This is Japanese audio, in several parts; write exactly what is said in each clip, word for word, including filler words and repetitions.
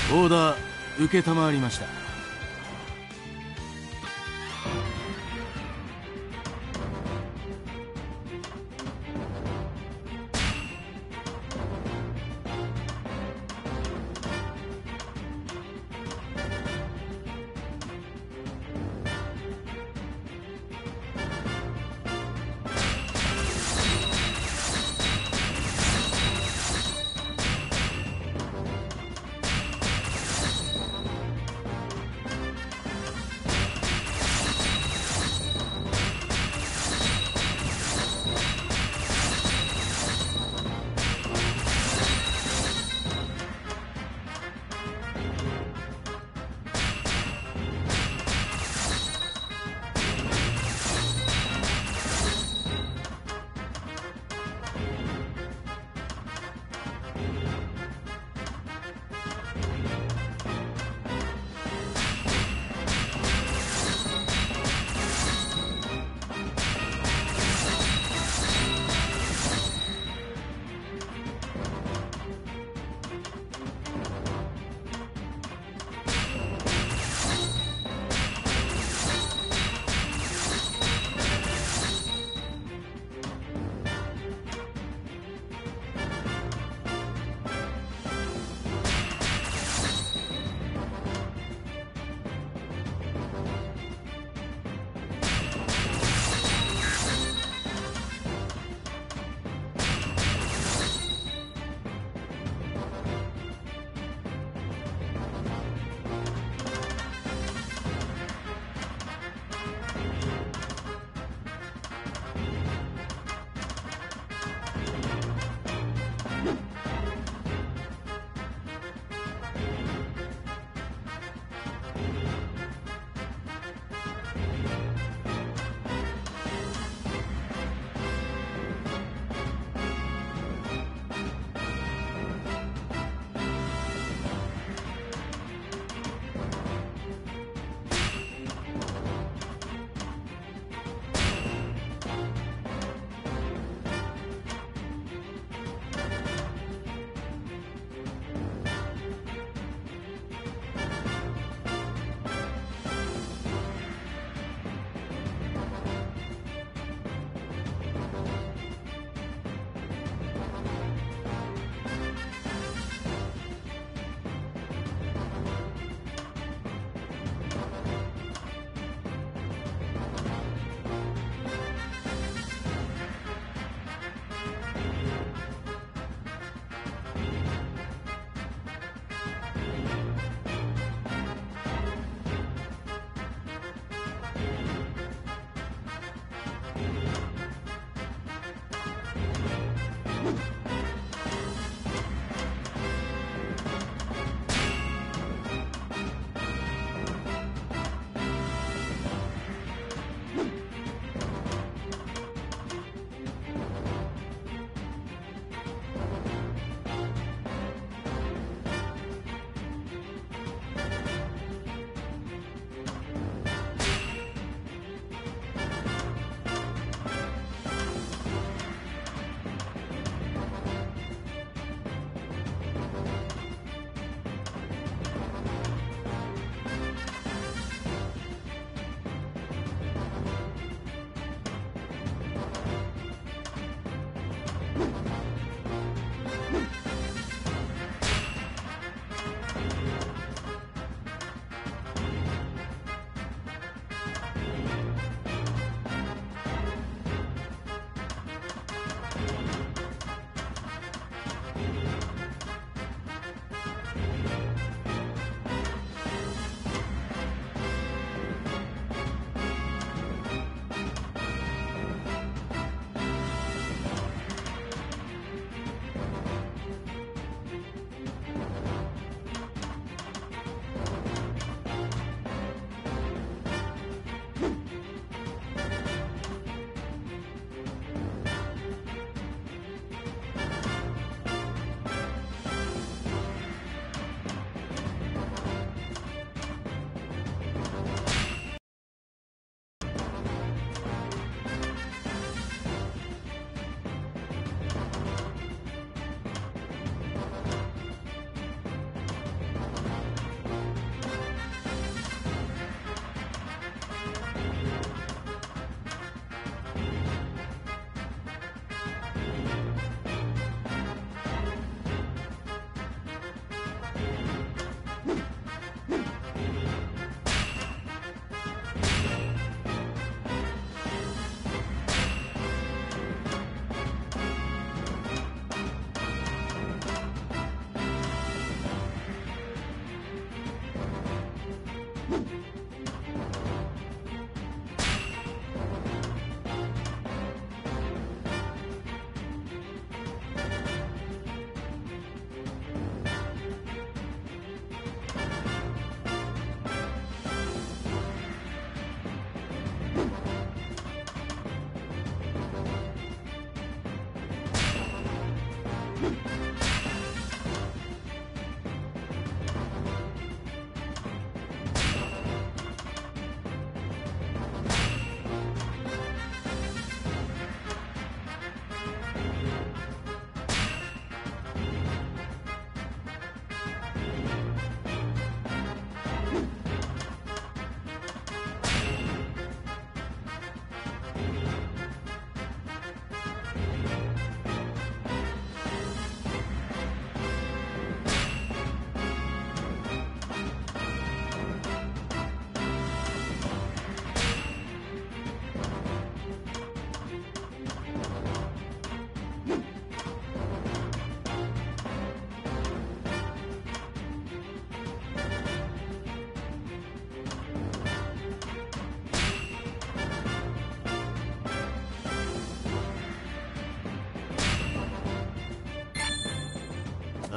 オーダー承りました。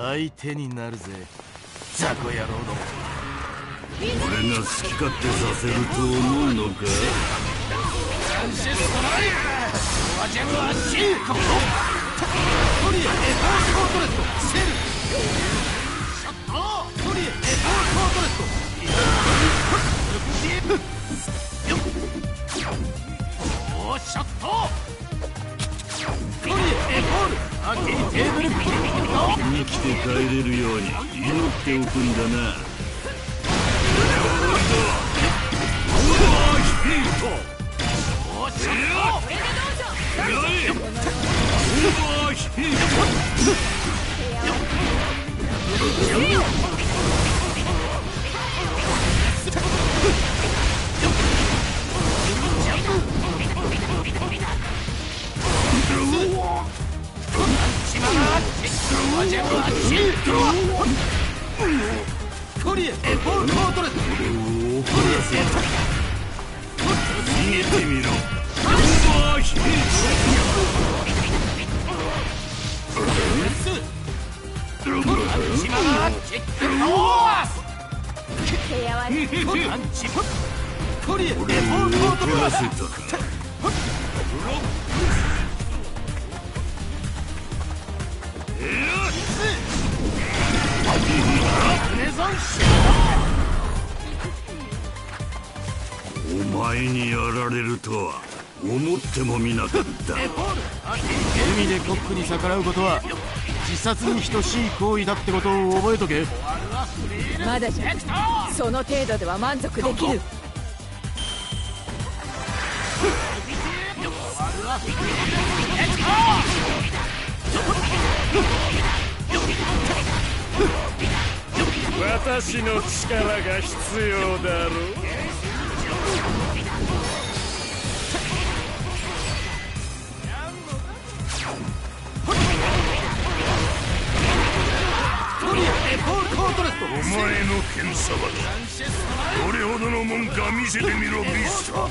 相手になるぜ雑魚野郎ども。 俺が好き勝手させると思うのか。 ランシェストライワジェムアシーコトリエエフォーコートレットセルショットトリエエフォーコートレットよっおーショットトリエエフォールアーケーテーブルピリピリと生きて帰れるように祈っておくんだな。 トリエエフォールコートレット逃げてみろ。オーバーヒートリエエフォールコートレットお前にやられるとは思ってもみなかった。 海でコックに逆らうことは自殺に等しい行為だってことを覚えとけ。 まだじゃその程度では満足できる。 私の力が必要だろう。 お前の剣さばきどれほどのもんか見せてみろビスタ。 わらわ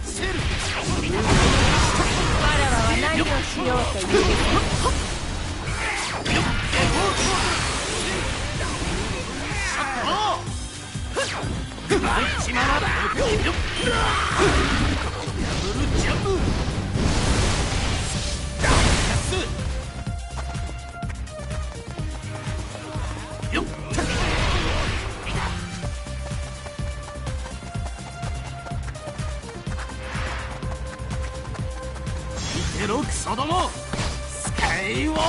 は何をしようというテロクソどもスカイウォー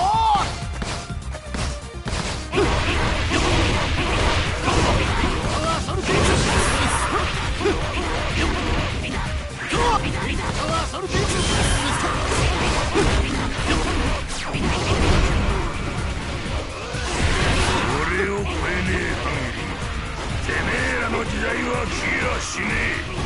俺を超えねえ限りてめえらの時代は消えやしねえ。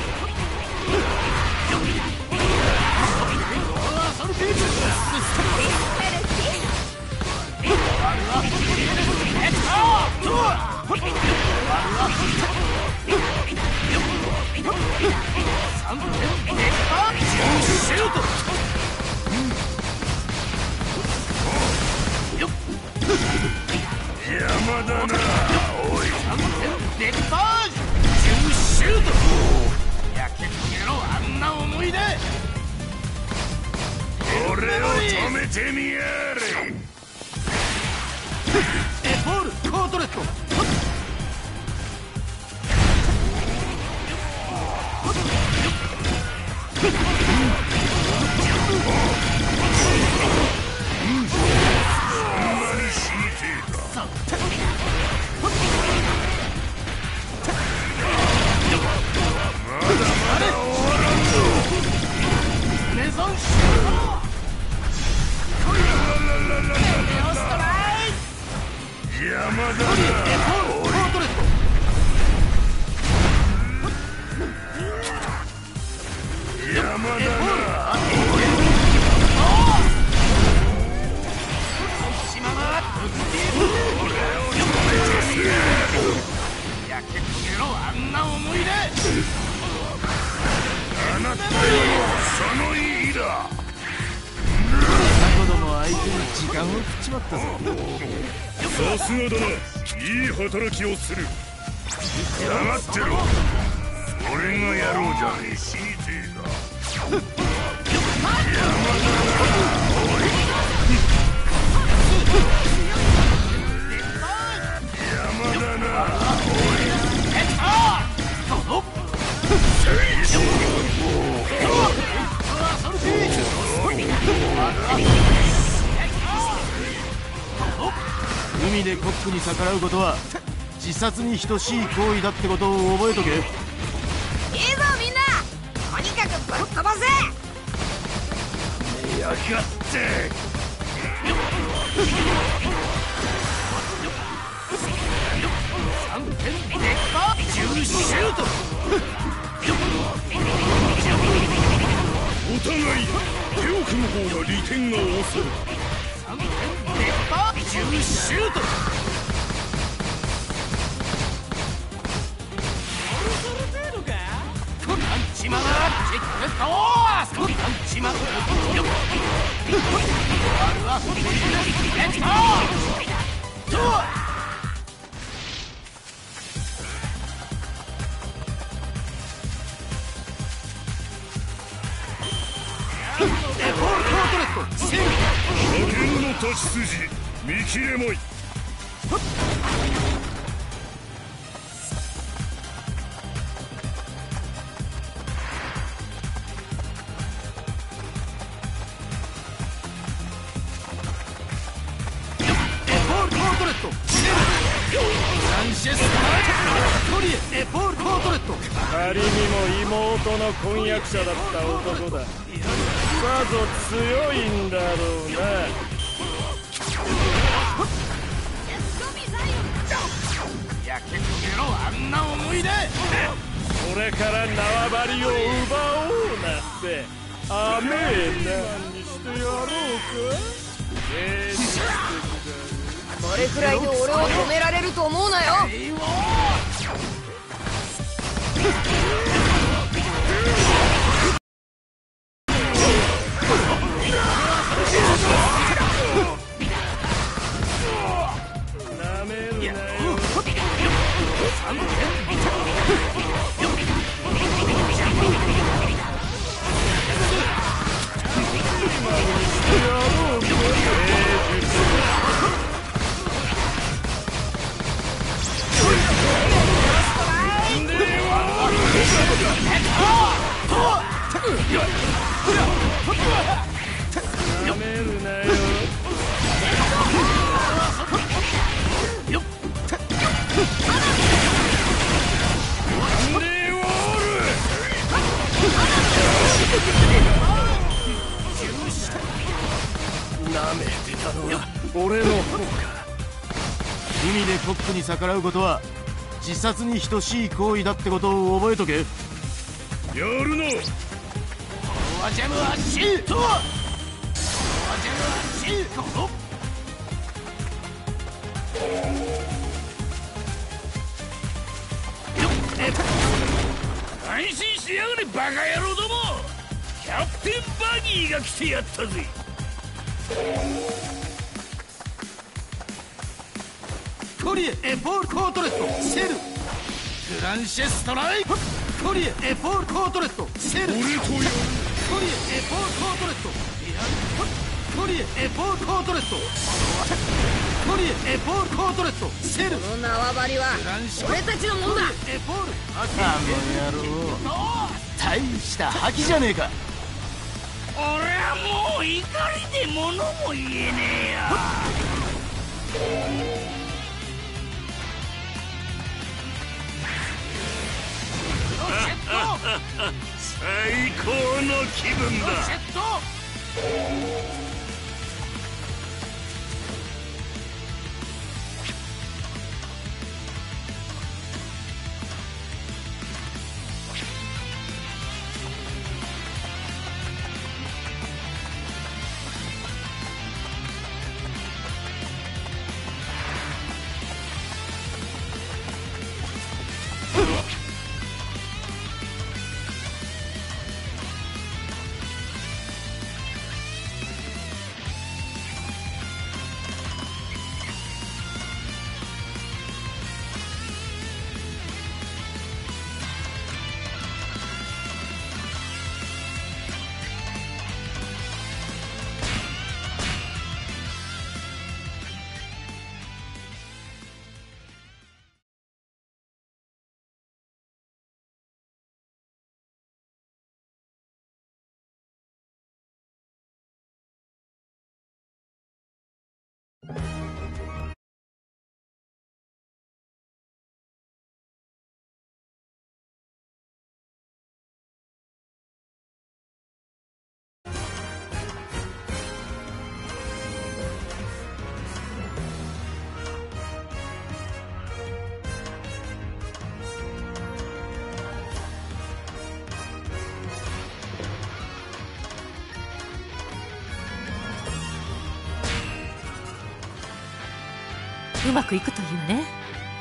邪魔だなおい。 デッパージュシュートやけくげろあんな思い出。 俺を止めてみやれ。 エフォールコートレット邪魔だなコートレット邪魔だなやけくげろあんな思い出。 あなたよその意だ。 子供相手に時間を食っちまったぞ。 さすがだな。いい働きをする。 黙ってろ。俺がやろうじゃねえ。死にてえか。山だな。 海でコックに逆らうことは自殺に等しい行為だってことを覚えとけ。 いいぞみんな、とにかくぶっ飛ばせ。 やがって。 シュート。 お互い手を組む方が利点が多そう。 シュート。パンチマガキックとパンチマガレッツゴー。 馬券の立ち筋見切れまい。 仮にも妹の婚約者だった男だ。さぞ強いんだろうな。 やけくげろ、あんな思い出。 これから縄張りを奪おうなって甘えなんにしてやろうか。現実的だ。 これくらいで俺を止められると思うなよ。 なめるなよ。なめるなよ。 なめてたのは俺の方か。海でコックに逆らうことは自殺に等しい行為だってことを覚えとけ。 やるな。 フォアジャムはシュート。フォアジャムはシュート。 安心しやがれバカ野郎ども。キャプテンバギーが来てやったぜ。 コリエエポールコートレットセル。グランシェストライク。コリエエポールコートレットセル。 俺とやる。 コリエエポールコートレット。いやコリエエポールコートレット。コリエエポールコートレットセル。 この縄張りは俺たちのもんだ。 エポールあの野郎大した覇気じゃねえか。 俺はもう怒りで物も言えねえや。最高の気分だ。 うまくいくといいわね。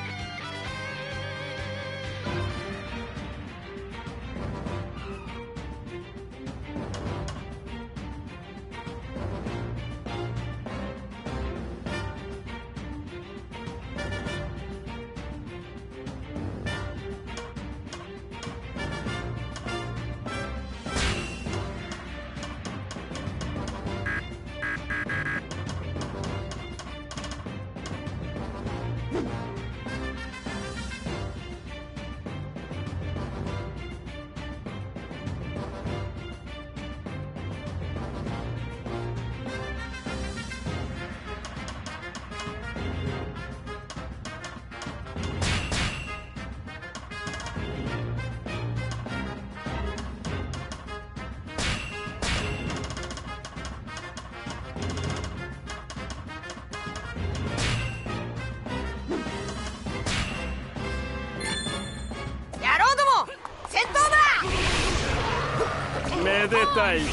めでたい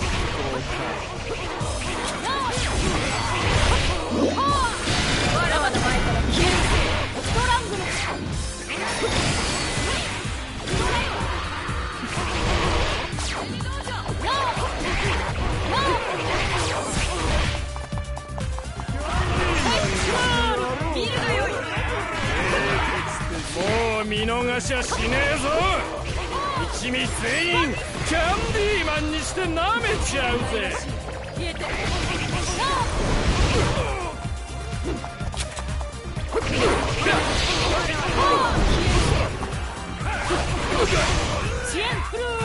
わらわの前から消えるストラングル。 もう見逃しゃしねえぞ。一味全員キャンディーマンにして舐めちゃうぜ。 消えて支援フルー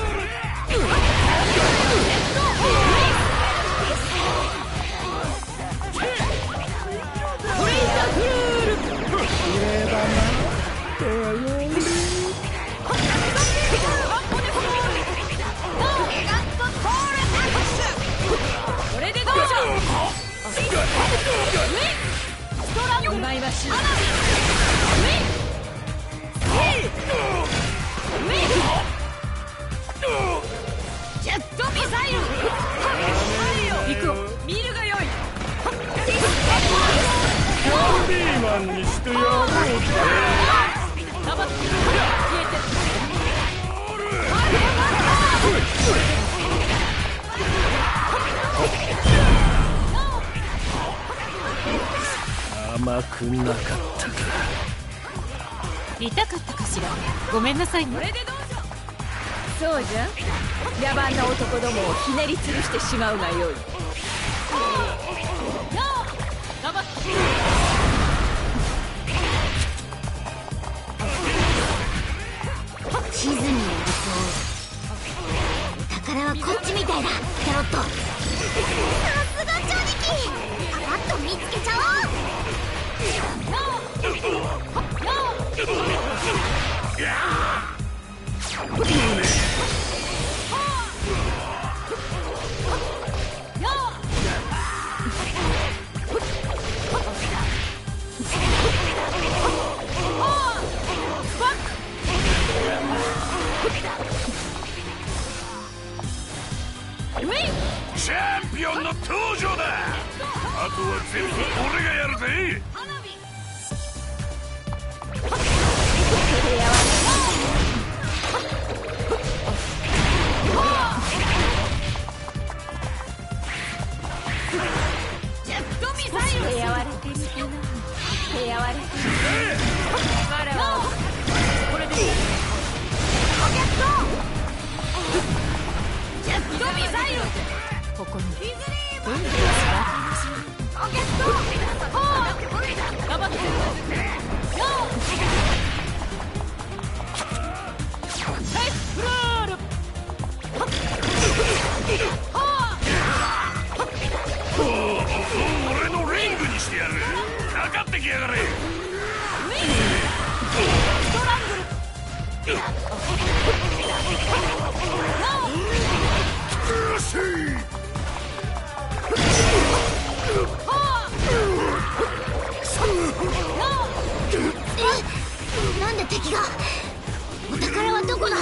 今いわしい。ジェットミサイル。行くよ。見るがよい。 キャンディーマンにしてやろうぜ。 消えて甘くなかったか。 痛かったかしら。ごめんなさいね。 そうじゃ。野蛮な男どもをひねりつぶしてしまうがよい。 地図によるとお宝はこっちみたいだ。キャロット、さすがジョニキ、パパッと見つけちゃおう。 チャンピオンの登場だ。あとは全部俺がやるぜ。 ジェットミサイル。手やわれてるかな。手やわれてる。我らはこれでいい。ロケットジェットミサイル。ここに運命を育てましょう。ロケットほー頑張ってよーナイスフロール。 俺のリングにしてやる。かかってきやがれ。 ストラングル。 よしえ、なんで敵が。お宝はどこだ。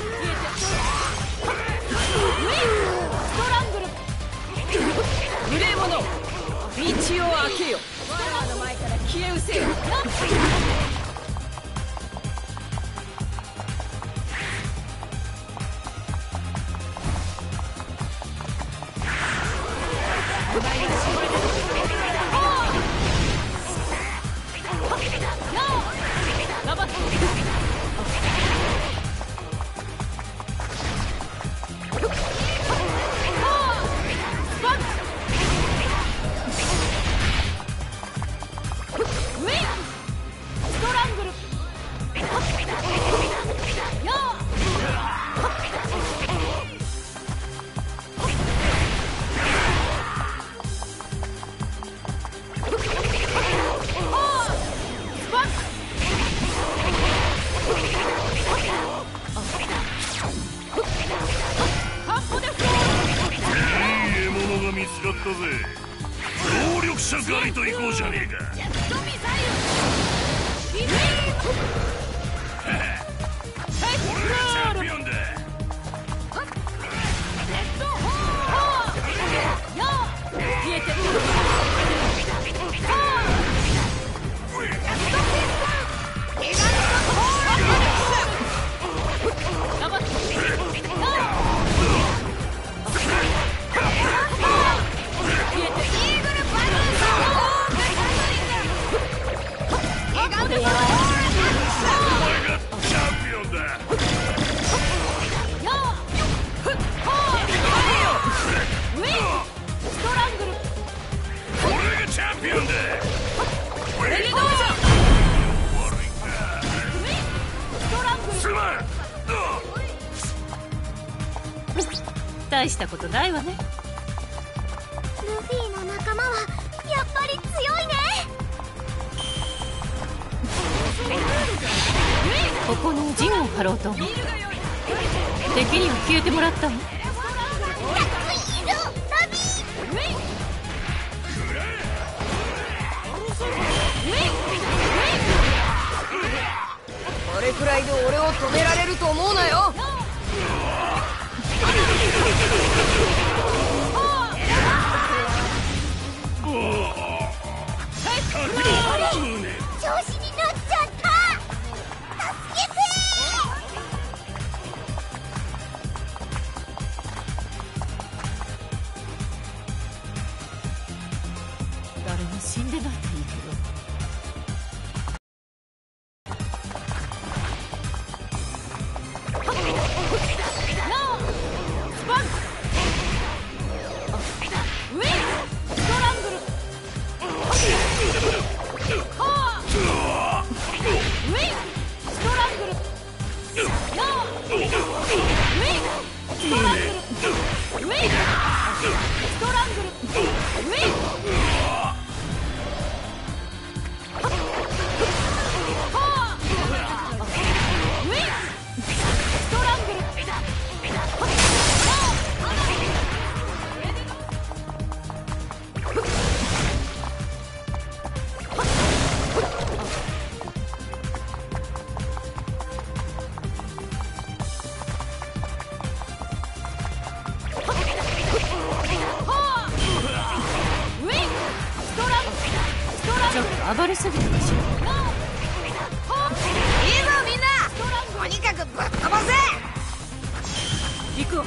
ストラングル。グレー消え失せよ。 協力者狩りと行こうじゃねえか。俺がチャンピオンだ。 消えて大したことないわね。 ルフィの仲間はやっぱり強いね。 ここに陣を張ろうと思う。敵には消えてもらったの。 かっこいいぞラビー。 これくらいで俺を止められると思うなよ。 調子に乗っちゃった。助けて。 誰も死んでないといいけど。ちょっと暴れすぎたかしら。いいぞみんな、とにかくぶっ飛ばせ。 行くわ。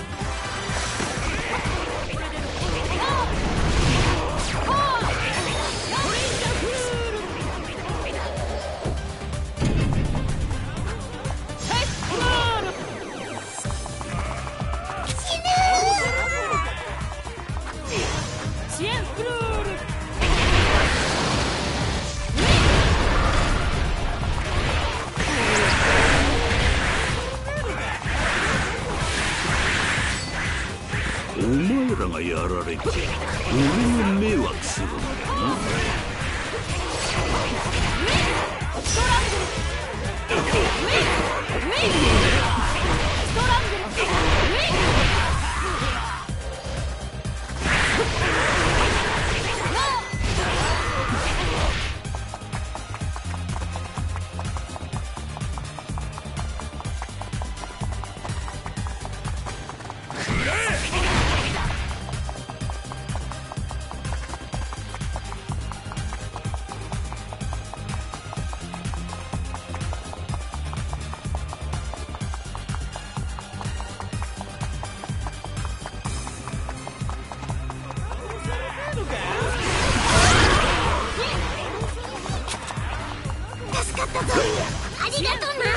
お前らがやられちゃ俺も迷惑するんだな。 ったぞ。ありがとうな。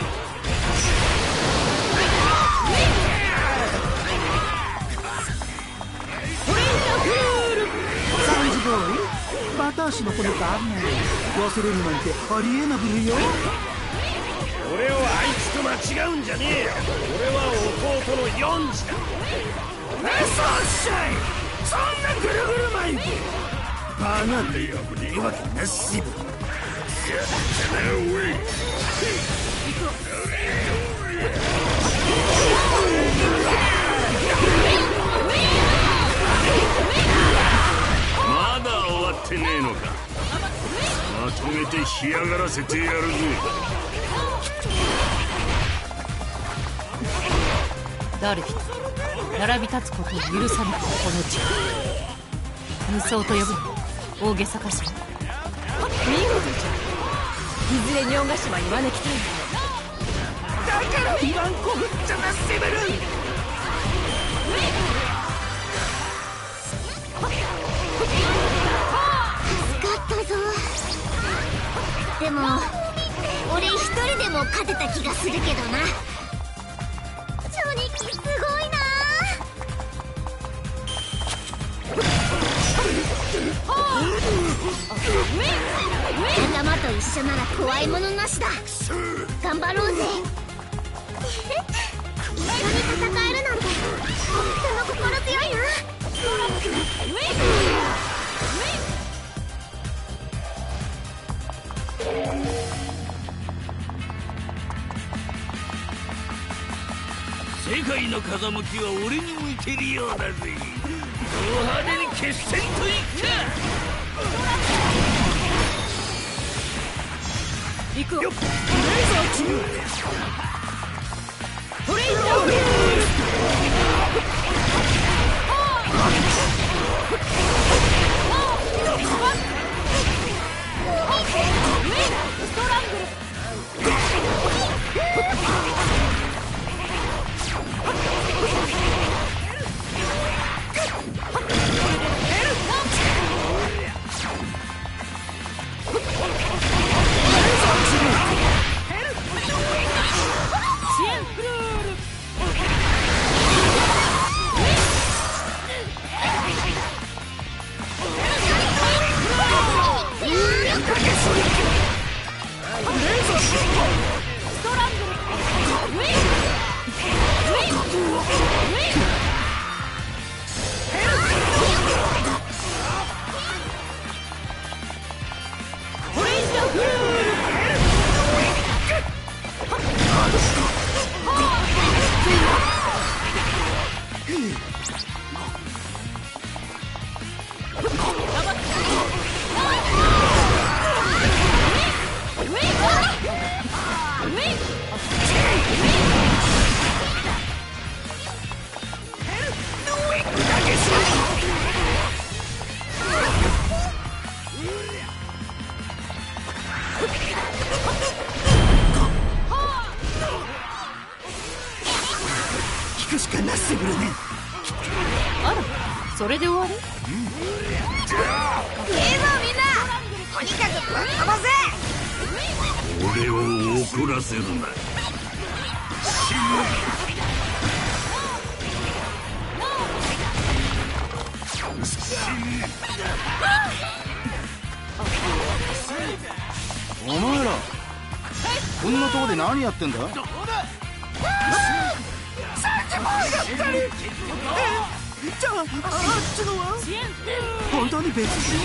サンジボーイ、バタ足のこのかんない忘れるなんてありえなぶるよ。 俺をあいつと間違うんじゃねえよ。俺は弟のヨンジだ。 え、そっしゃい。そんなぐるぐる巻いてバナって言うわけなしぶ。 まだ終わってねえのか。まとめて干上がらせてやるぜ。 誰一人並び立つことを許さぬこの地。無双と呼ぶの大げさかしら。 見事じゃ。いずれ日本ヶ島に招きたい。 だから言わんこふっちゃなセブル。 助かったぞ。でも俺一人でも勝てた気がするけどな。ジョニキすごいな。仲間と一緒なら怖いものなしだ。頑張ろうぜ。一緒に戦えるなんてとっても心強いな。 世界の風向きは俺に向いてるようだぜ。ド派手に決戦といくか。 行くよ。 レーザー中トレインダーフィールストラングル。 引くしかなセブルね。 あら、それで終わり？ いいぞみんな、とにかくぶっ飛ばせ。 俺を怒らせるな。 お前らこんなとこで何やってんだ。じゃああっちのは本当に別人。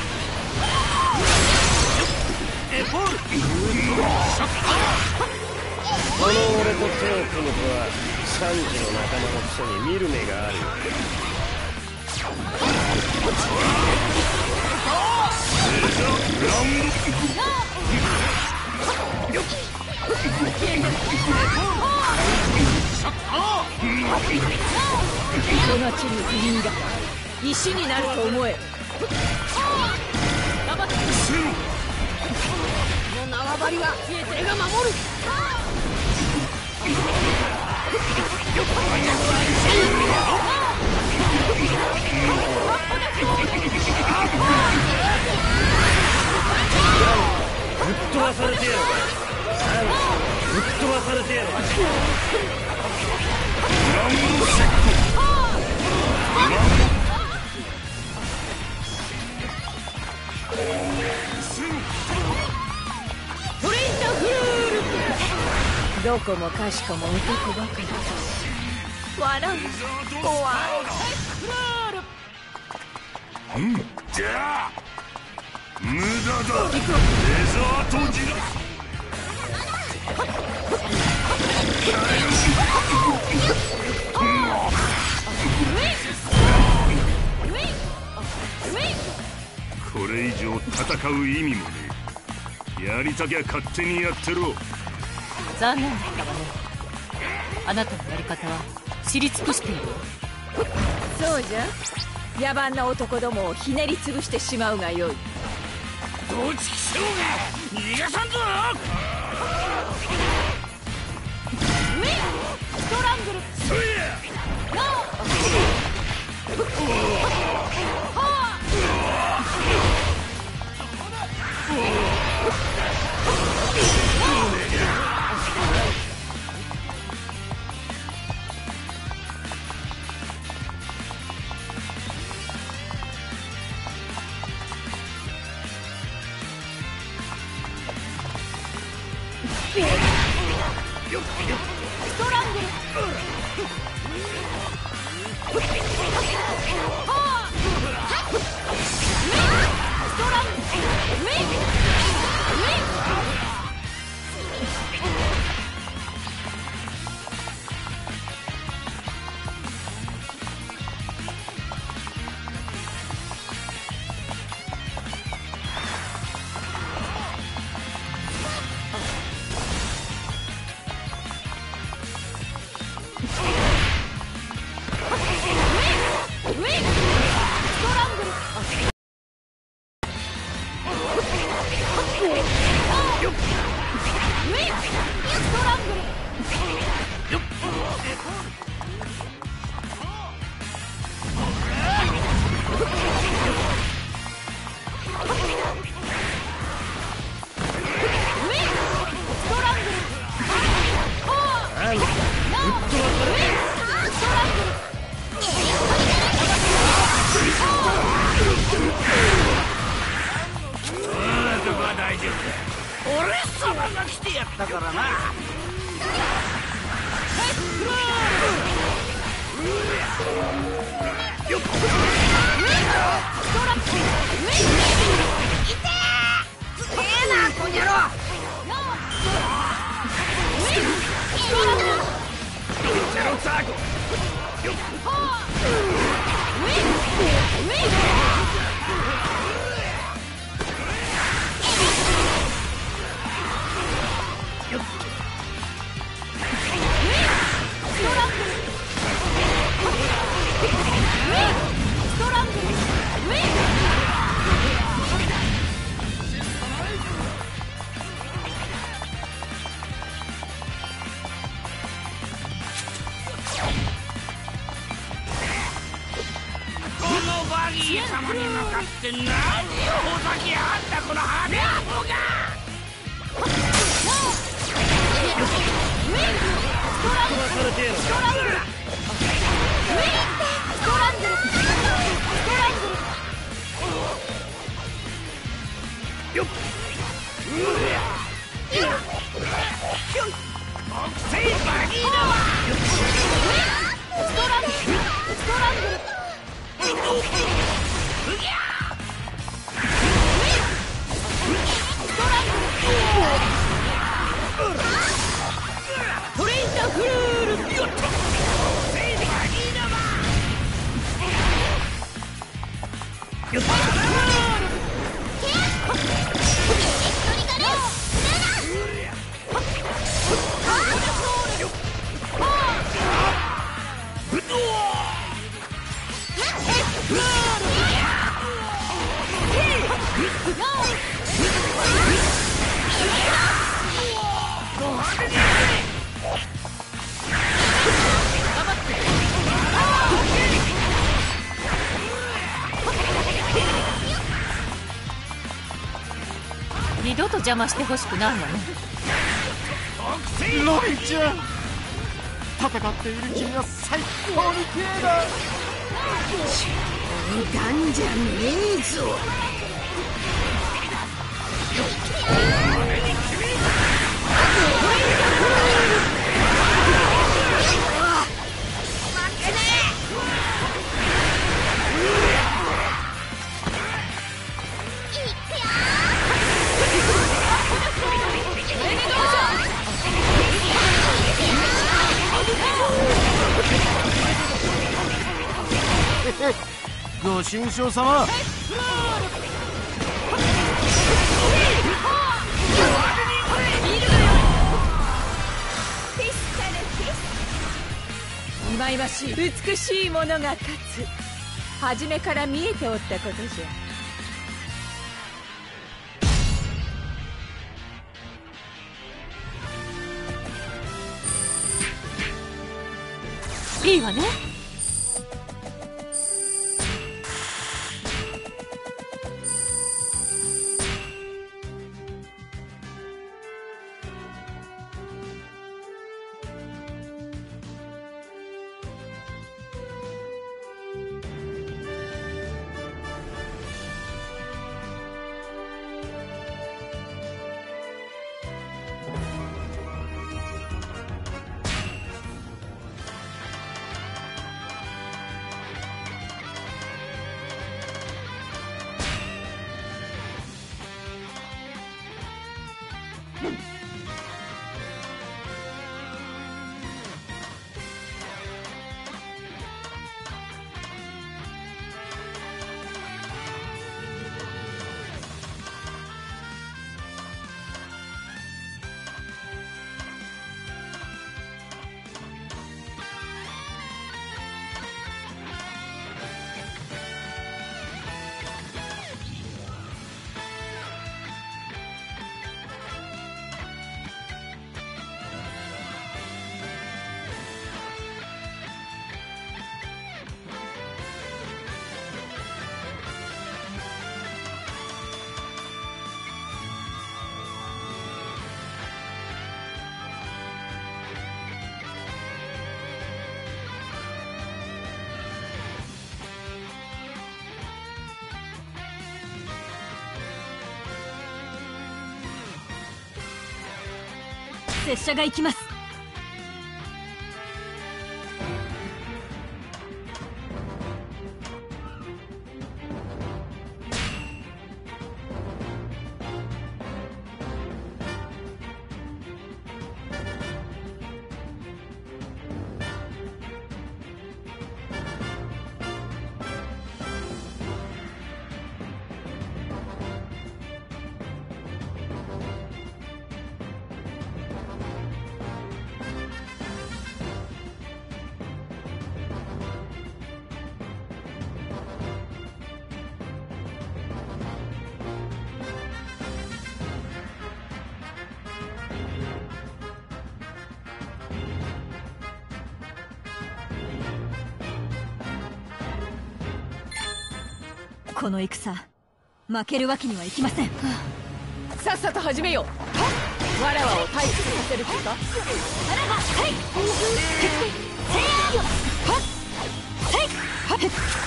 この俺と手を組むとはサンジの仲間のくせに見る目があるよ。 人が切る不倫が石になると思え。この縄張りは俺が守る。 ぶっ飛ば飛ばされてやる。ぶっ飛ばされてやる。 グランドシェット。 トレインタフルール。どこもかしこも男ばかり。笑う。怖い。 うんじゃあ無駄だ。レザーとじらす。これ以上戦う意味もねえ。やりたきゃ勝手にやってろ。 残念だったわね。あなたのやり方は知り尽くしている。 そうじゃ。野蛮な男どもをひねり潰してしまうがよい。 どちきしょうが逃がさんぞ。 ストラングル。 そいやストラングル。 俺様が来てやったからな。バギー様に向かって何をほざきやがったこの派手アホが。木製バギーだわ。ストラングルストラングルトレインタフルール。よっとセイバギーだわ。よっと 「 邪魔してほしくないわね。 ロビンちゃん、戦っている君は最高に綺麗だ。 冗談じゃねえぞ。 ご愁傷様。 忌々しい美しいものが勝つ。初めから見えておったことじゃ。 いいわね。 拙者が行きます。この戦負けるわけにはいきません。さっさと始めよう。わらわを退屈させる気か。あらば、はいせやはっせいはっ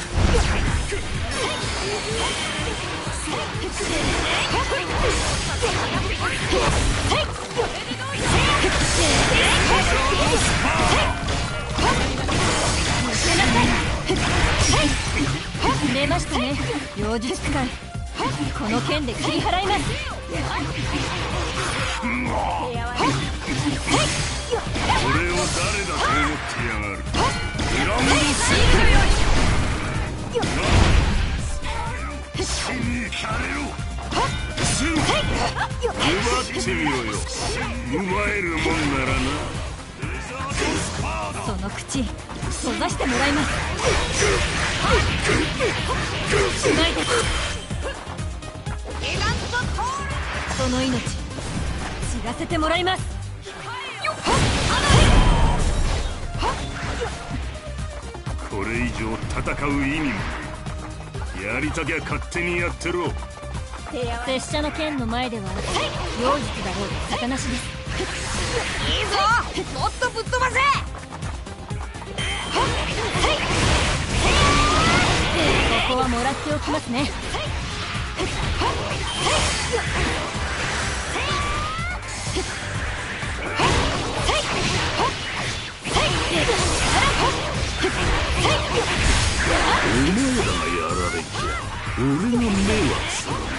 出ましたね、妖術使い。この剣で切り払います。 俺を誰だと思ってやがる。裏目のせい死に行かれろ。奪ってみろよ。奪えるもんならな。 その口閉ざしてもらいます。しないです。その命知らせてもらいます。 これ以上戦う意味も。やりたきゃ勝手にやってろ。 拙者の剣の前では妖術だろうが形なしです。 いいぞ、もっとぶっ飛ばせ。 ここはもらっておきますね。 お前らがやられちゃ俺が迷惑するんだ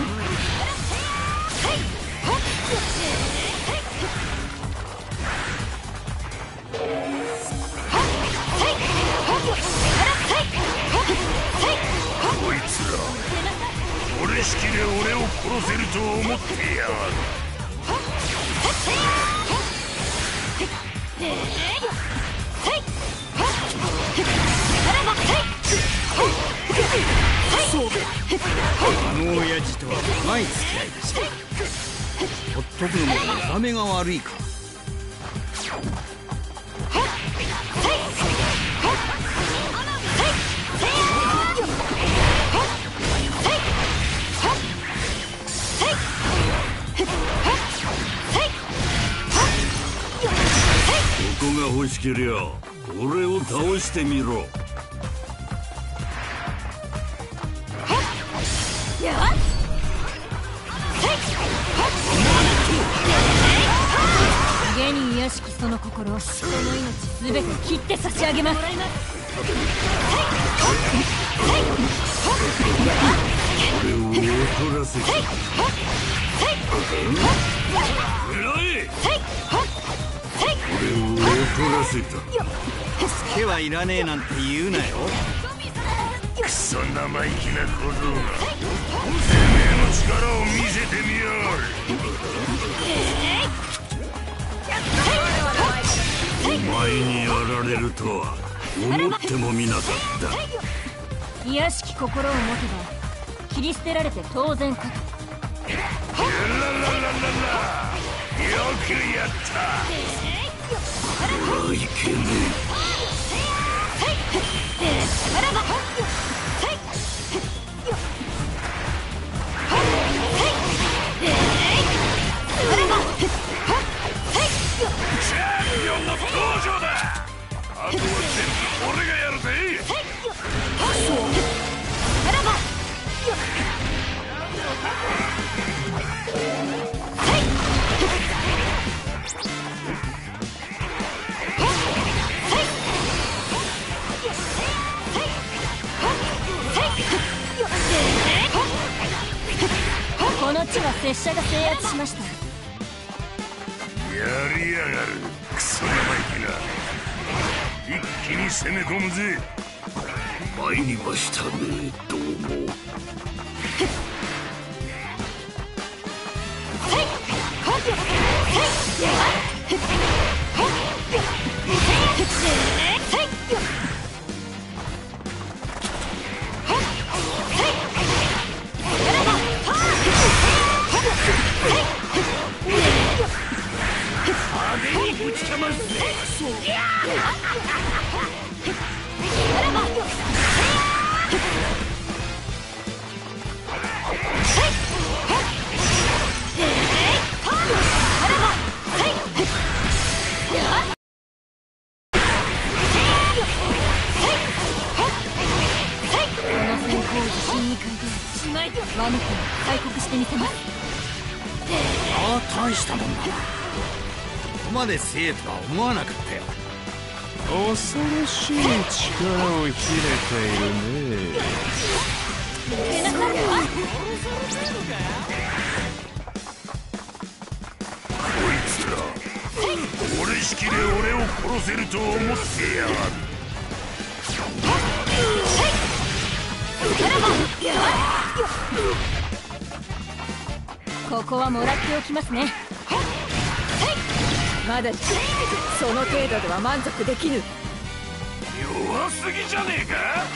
こいつら俺式で俺を殺せると思ってやがる。 あの親父とは長い付き合いだし、ほっとくのも見た目が悪いか。 ここが欲しけりゃ俺を倒してみろ。 下に卑しきその心、その命すべて切って差し上げます。 俺を劣らせた。偉い。俺を劣らせた。 助けはいらねえなんて言うなよ。 クソ生意気な小僧がてめえの力を見せてみよう。お前にやられるとは思ってもみなかった。 卑しき心を持てば切り捨てられて当然かと。 やららららら、よくやった。いけねチャンピオンの登場だ。あとは全部俺がやるぜ。 この地は拙者が制圧しました。 やりやがる、クソ生意気な。一気に攻め込むぜ。参りましたね、どうも。派手にぶちかますぜ。 ワノ国開国してみせます。 ああ、大したもんだ。ここまで強えとは思わなかったよ。 恐ろしい力を秘めているね。 こいつら俺式で俺を殺せると思ってやがる。 ここはもらっておきますね。まだその程度では満足できぬ。 弱すぎじゃねえか。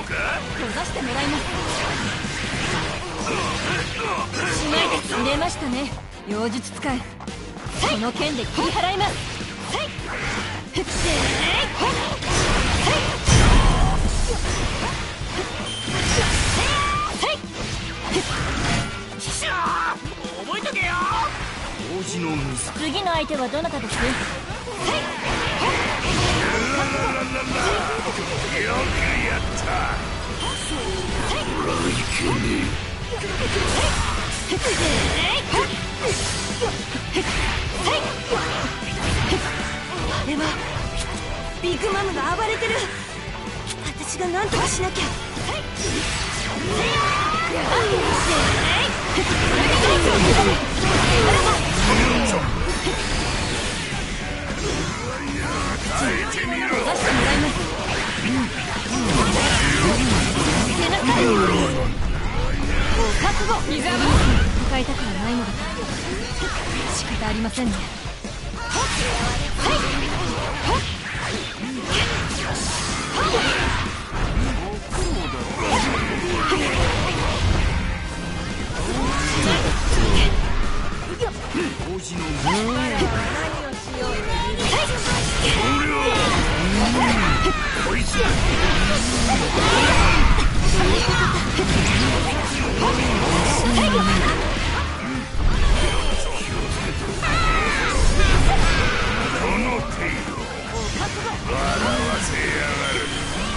か。 閉ざしてもらいます。しまいです。出ましたね、妖術使い。この剣で切り払います。 覚えとけよ。 王子のミス。 次の相手はどなたです？ よくやった。俺はいけねあれはビッグマムが暴れてる。私が何とかしなきゃ。 耐えてみろ。 出してもらいます。背中にご覚悟。膝は戦いたくはないのだから仕方ありませんね。 王子のこいつだ。この程度笑わせやがる。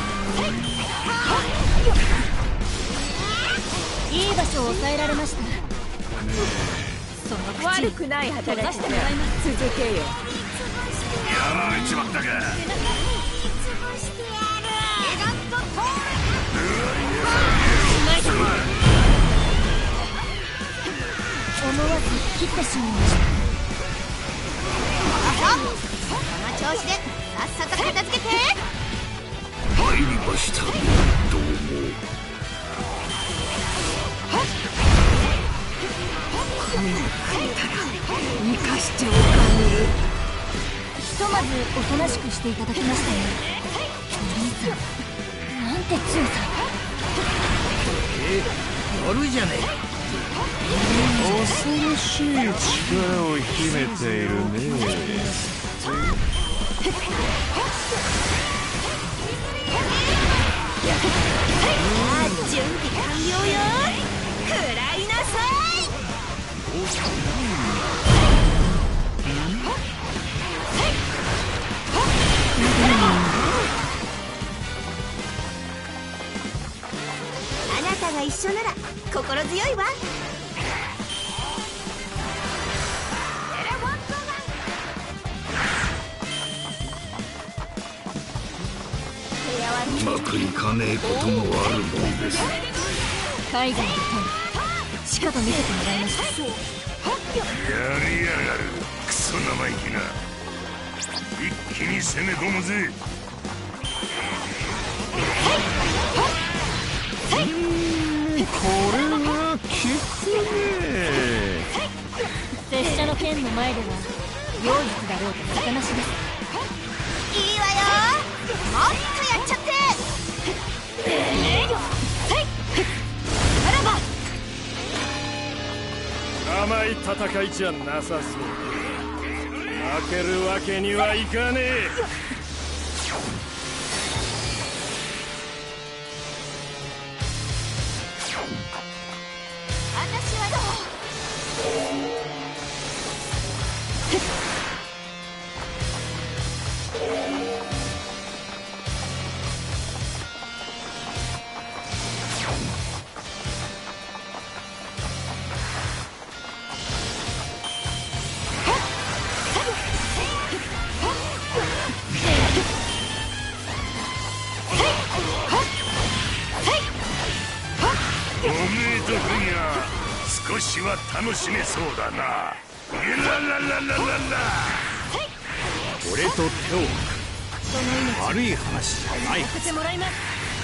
いい場所を抑えられました。その口悪くない働きだ。続けよ。 やられちまったか。 思わず切ってしまいました。 この調子でさっさと片付けて。 参りましたね、どうも。 生かしちゃおうか。ひとまずおとなしくしていただきましたね。お兄さん、なんて強さ。 やるじゃねえか。 恐ろしい力を秘めているね。 準備完了よ。食らいなさい。あなたが一緒なら心強いわ。 うまくいかねえこともあるもんです。 海外の剣、しかと見せてもらいました。 やりやがる、クソ生意気な。一気に攻め込むぜ。 これは効くね。 拙者の剣の前では妖術だろうと高なしです。 いいわよ。もっとやっちゃって。 甘い戦いじゃなさそう。負けるわけにはいかねえ。 私はどおめえとくにゃ少しは楽しめそうだな。ゲララララララ。 俺と手を組む悪い話じゃない。 させてもらいます。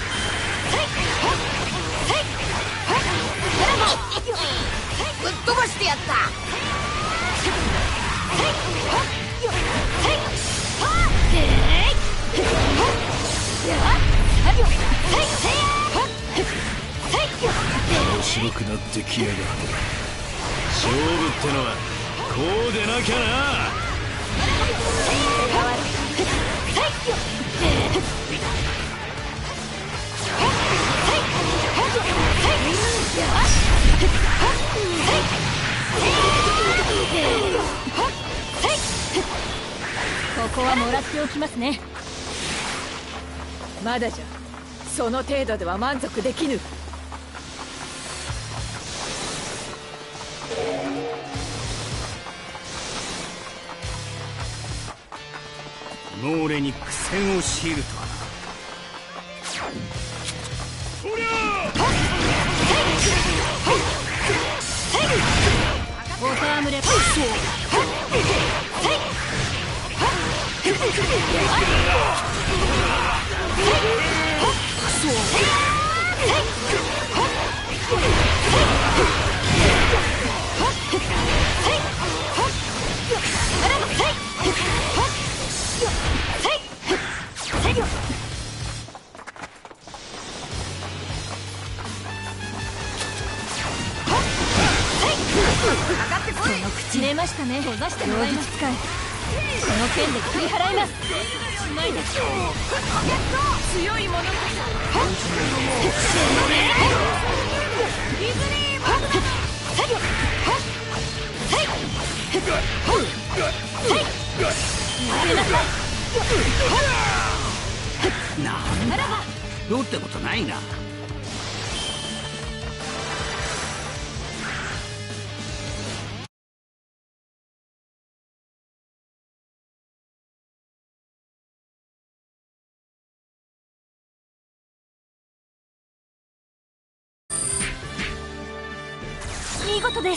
ぶっ飛ばしてやった。 はい黒くなってきやがって。勝負ってのはこうでなきゃな。 ここはもらっておきますね。 まだじゃ。その程度では満足できぬ。 この俺に苦戦を強いるとはな。 ウォータームレッその口寝ましたね。閉ざしてもらいます。使いこの剣で振り払います。しまいです。 強いものこディズニーバグなんだどうってことないな。 見事です。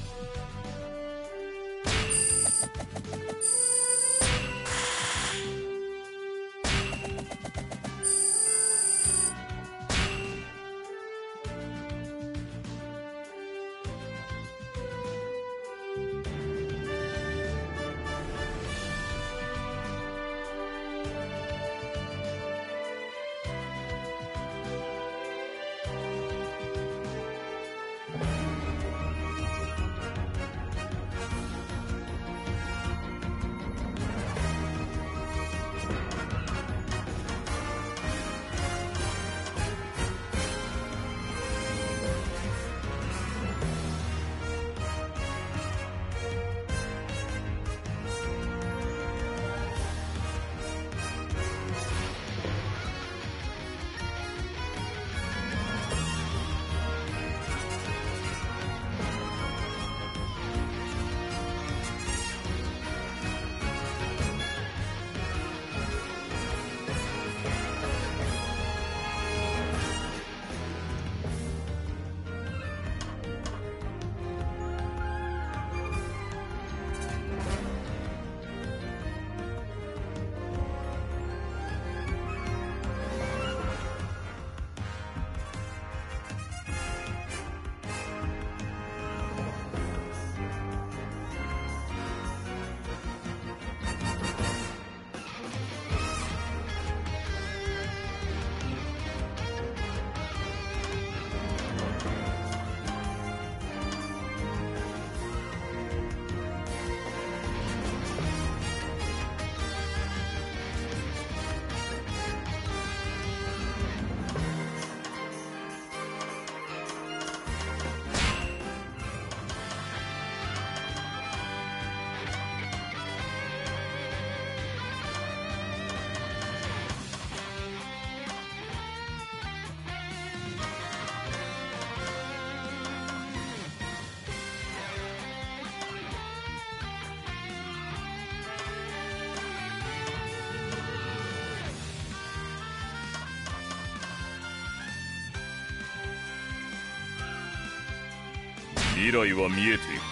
未来は見えている。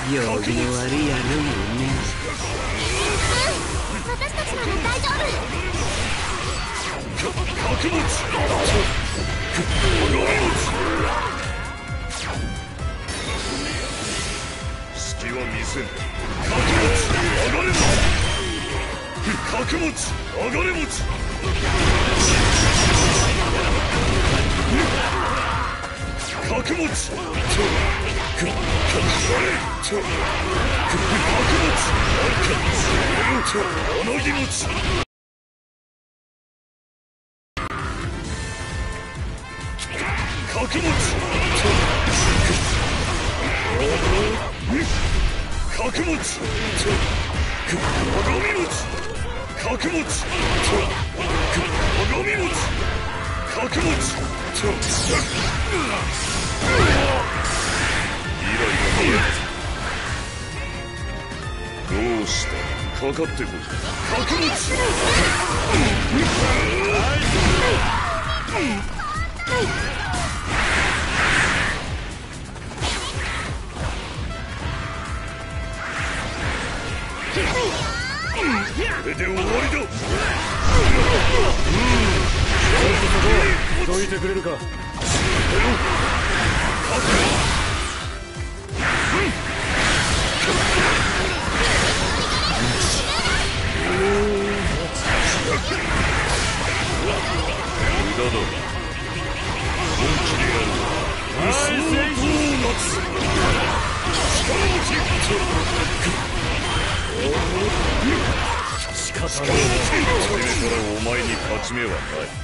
行儀の悪い野郎もいね私たちなら大丈夫。 覚悟隙は見せん。覚悟上がれ持ち上がれ持ち覚悟覚悟おのぎ持ち覚悟覚悟鏡持ち覚悟鏡持ち覚悟どうしたかかってこい覚悟これで終わりだ。 どいてくれるか。 無駄だ。本気でやる。無双ドーナツ。力持ち。 仕方ない。 初めからお前に勝ち目はない。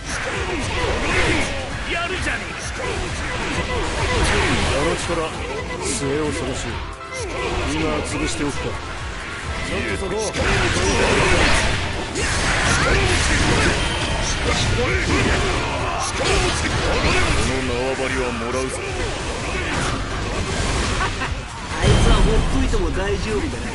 やるじゃねえか。 あの力末恐ろしい。今は潰しておくか。ちょっとそこ。 この縄張りはもらうぞ。 あいつはほっといても大丈夫だな。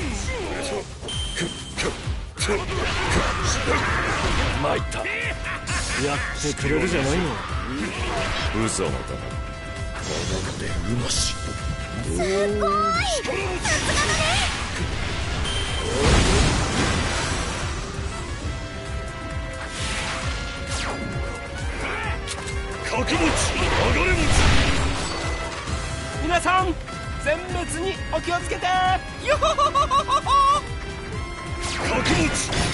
参った。やってくれるじゃないの。 無様だな。まだでうまし。 すごい。さすがだね。 覚悟上がれ持ち。 皆さん全滅にお気をつけて。よほほほほほ。 覚悟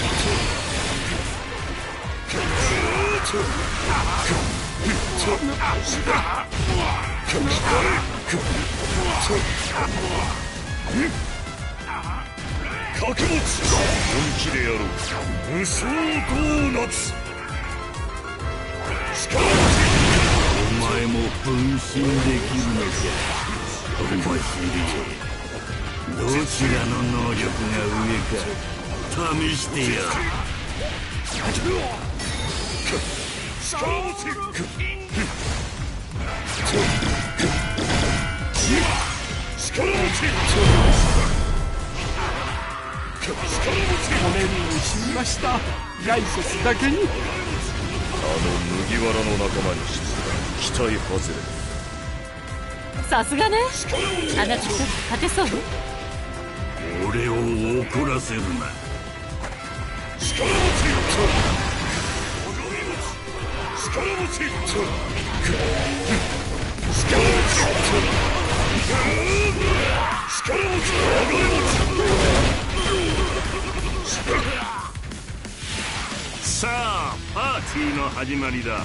覚悟本気でやろう。無双ドーナツ。 お前も分身できるのか。面白い。どちらの能力が上か試してやる。 力持ち。力持ち。 骨に死にました。骸骨だけに。 あの麦わらの仲間にして期待外れ。 さすがね。あなた一つ勝てそう？ 俺を怒らせるな。 力持ち。力持ち。力持ち。力持ち。 さあパーティーの始まりだ。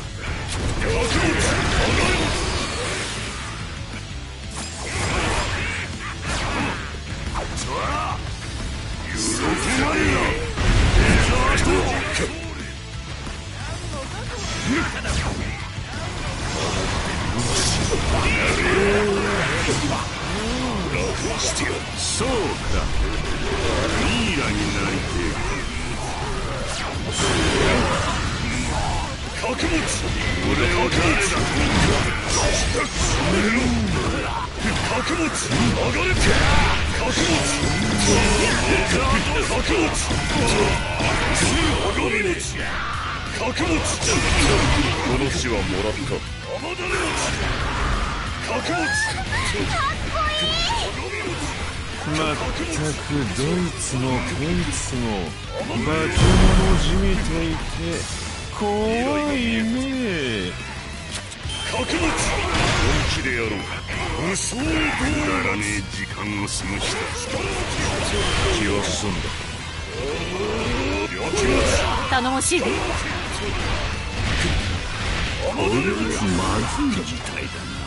そうか、ミイラになりてえ。 覚悟俺を誰だ。 覚悟上がれ覚悟覚悟覚悟この死はもらった。覚悟かっこいい。 まったくどいつもこいつも化け物じみていて怖いね。 覚悟本気でやろう。無双くだらねえ時間を過ごした気は済んだ。 頼もしいね。 これはまずい事態だな。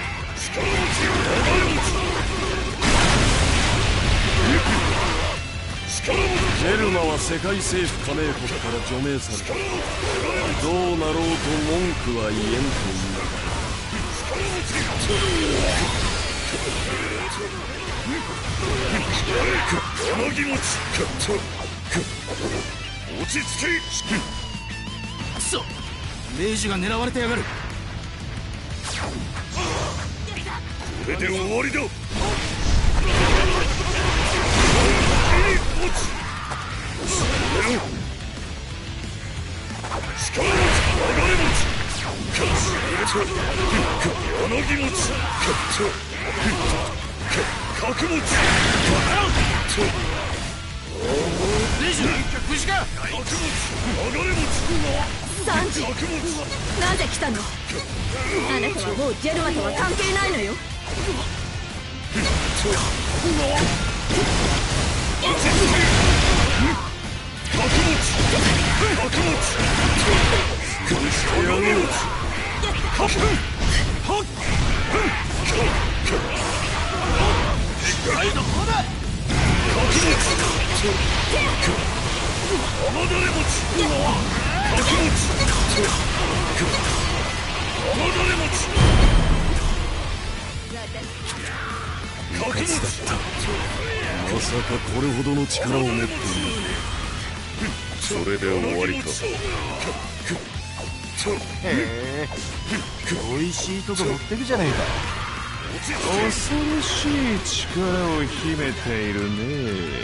ジェルマは世界政府加盟国から除名された。どうなろうと文句は言えんというのだ。 柳持ち落ち着け。 くそ、明治が狙われてやがる。 これで終わりだ。柳持ち覚持ち明治無事か。 覚持ち流れ持ちサンジ、なぜ来たの。あなたはもうジェルマとは関係ないのよ。 まさかこれほどの力を持っている。 それで終わりか。 へえ、美味しいとこ持ってくじゃねえか。 恐ろしい力を秘めているね。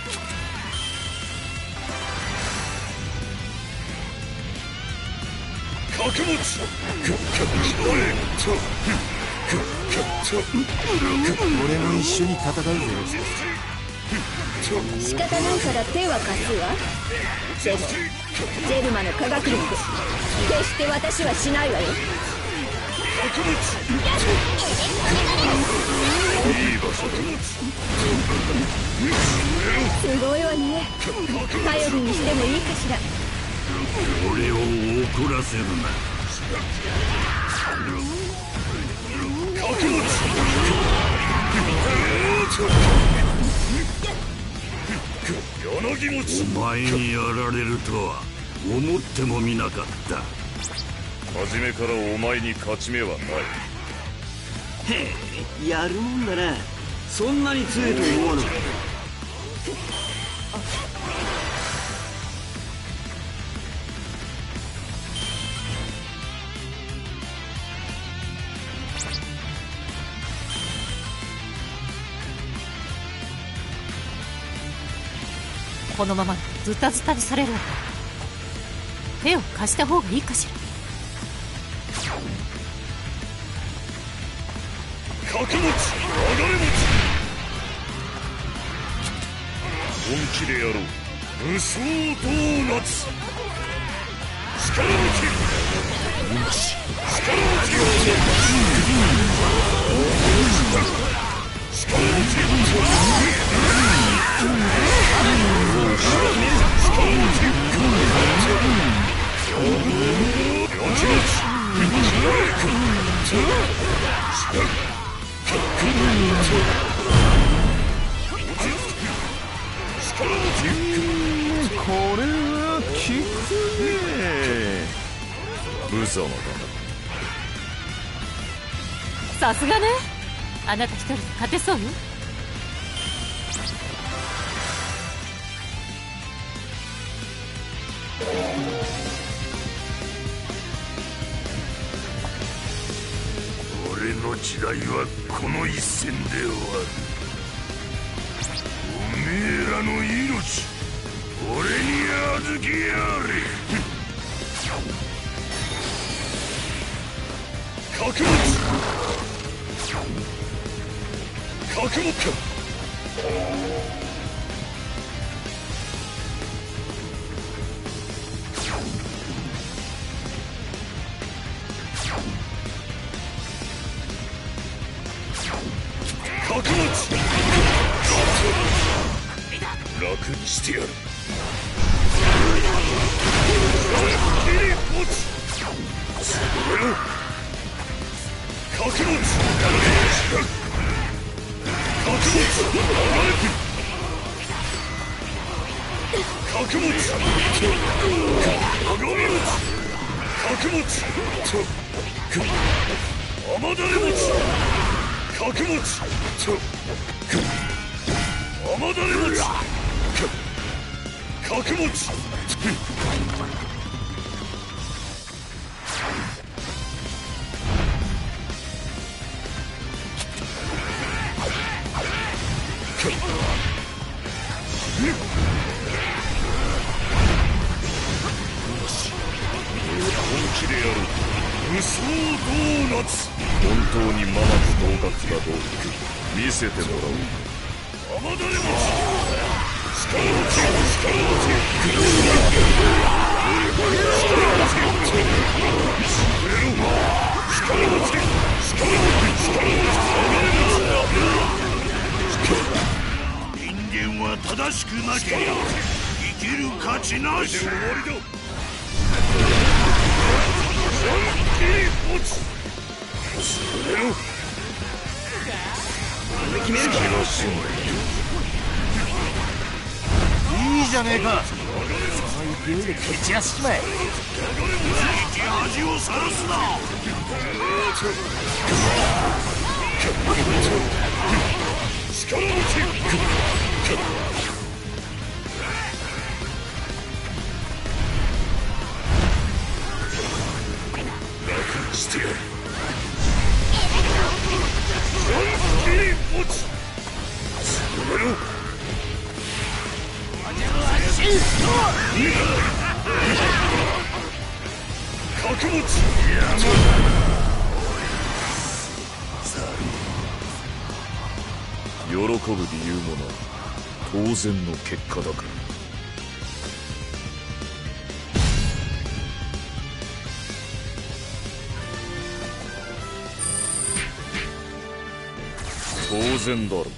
覚持ち俺も一緒に戦うぜ。 仕方ないから手は貸すわ。でもジェルマの科学力決して私はしないわよ。すごいわね。頼りにしてもいいかしら。 俺を怒らせるな。 柳持ちお前にやられるとは思ってもみなかった。 初めからお前に勝ち目はない。 へえ、やるもんだな。そんなに強いと思わなかった。 このままズタズタにされるわ。手を貸した方がいいかしら。 覚持ち流れ持ち本気でやろう。無双ドーナツ力持ち力持ち力これは効くね。 無様ださすがね。あなた一人で勝てそうよ。 俺の時代はこの一戦で終わる。おめえらの命俺に預けやれ。覚悟覚悟覚悟楽にしてやる。切り落ちそれを覚悟覚悟覚悟覚悟甘だれ餅覚悟甘だれ餅覚悟本気でやろう。無双ドーナツ。本当にママと合格かどうか見せてもらおう。甘だれ餅力持ち力持ち力持ち人間は正しくなけりゃ生きる価値なし。終わりだ。切り落ちそれを決める気がすんいいじゃねえか。その勢いで蹴散らしちまえ。 味をさらすな。力持ち楽にしてやる。切り落ちそれを覚悟喜ぶ理由もない。当然の結果だから。当然だろ。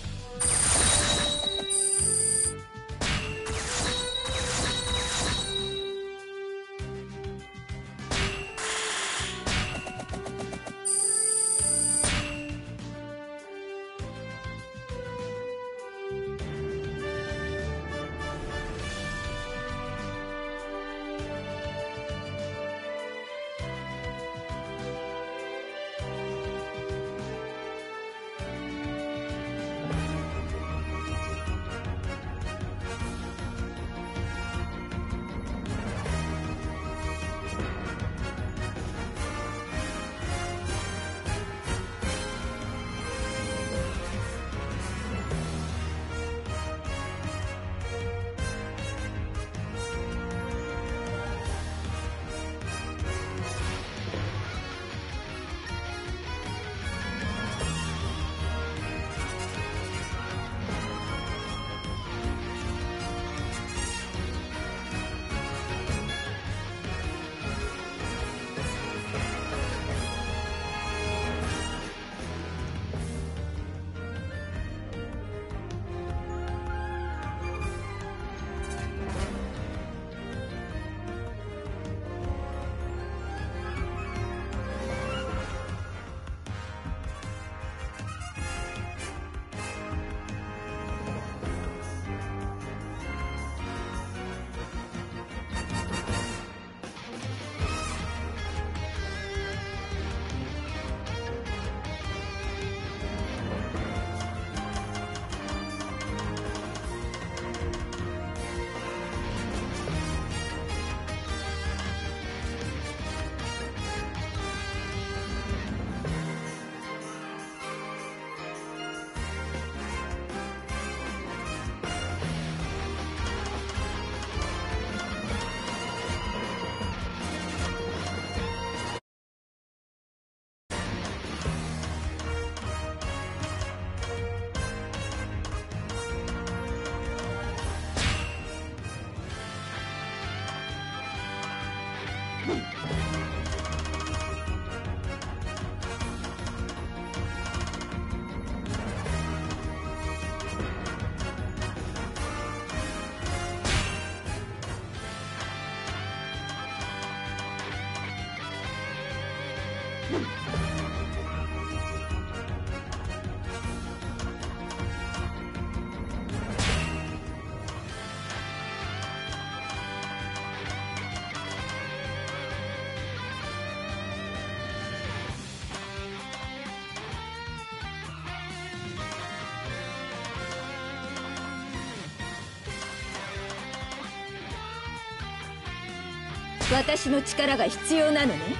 私の力が必要なのね。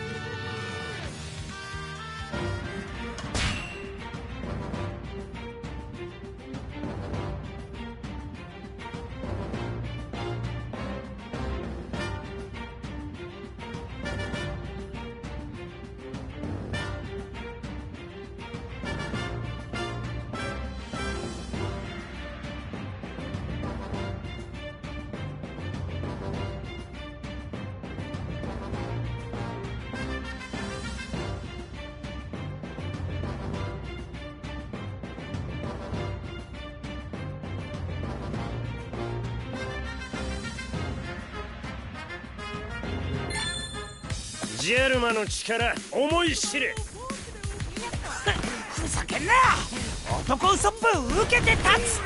ジェルマの力思い知れ。 ふざけんな。男ウソップ受けて立つ。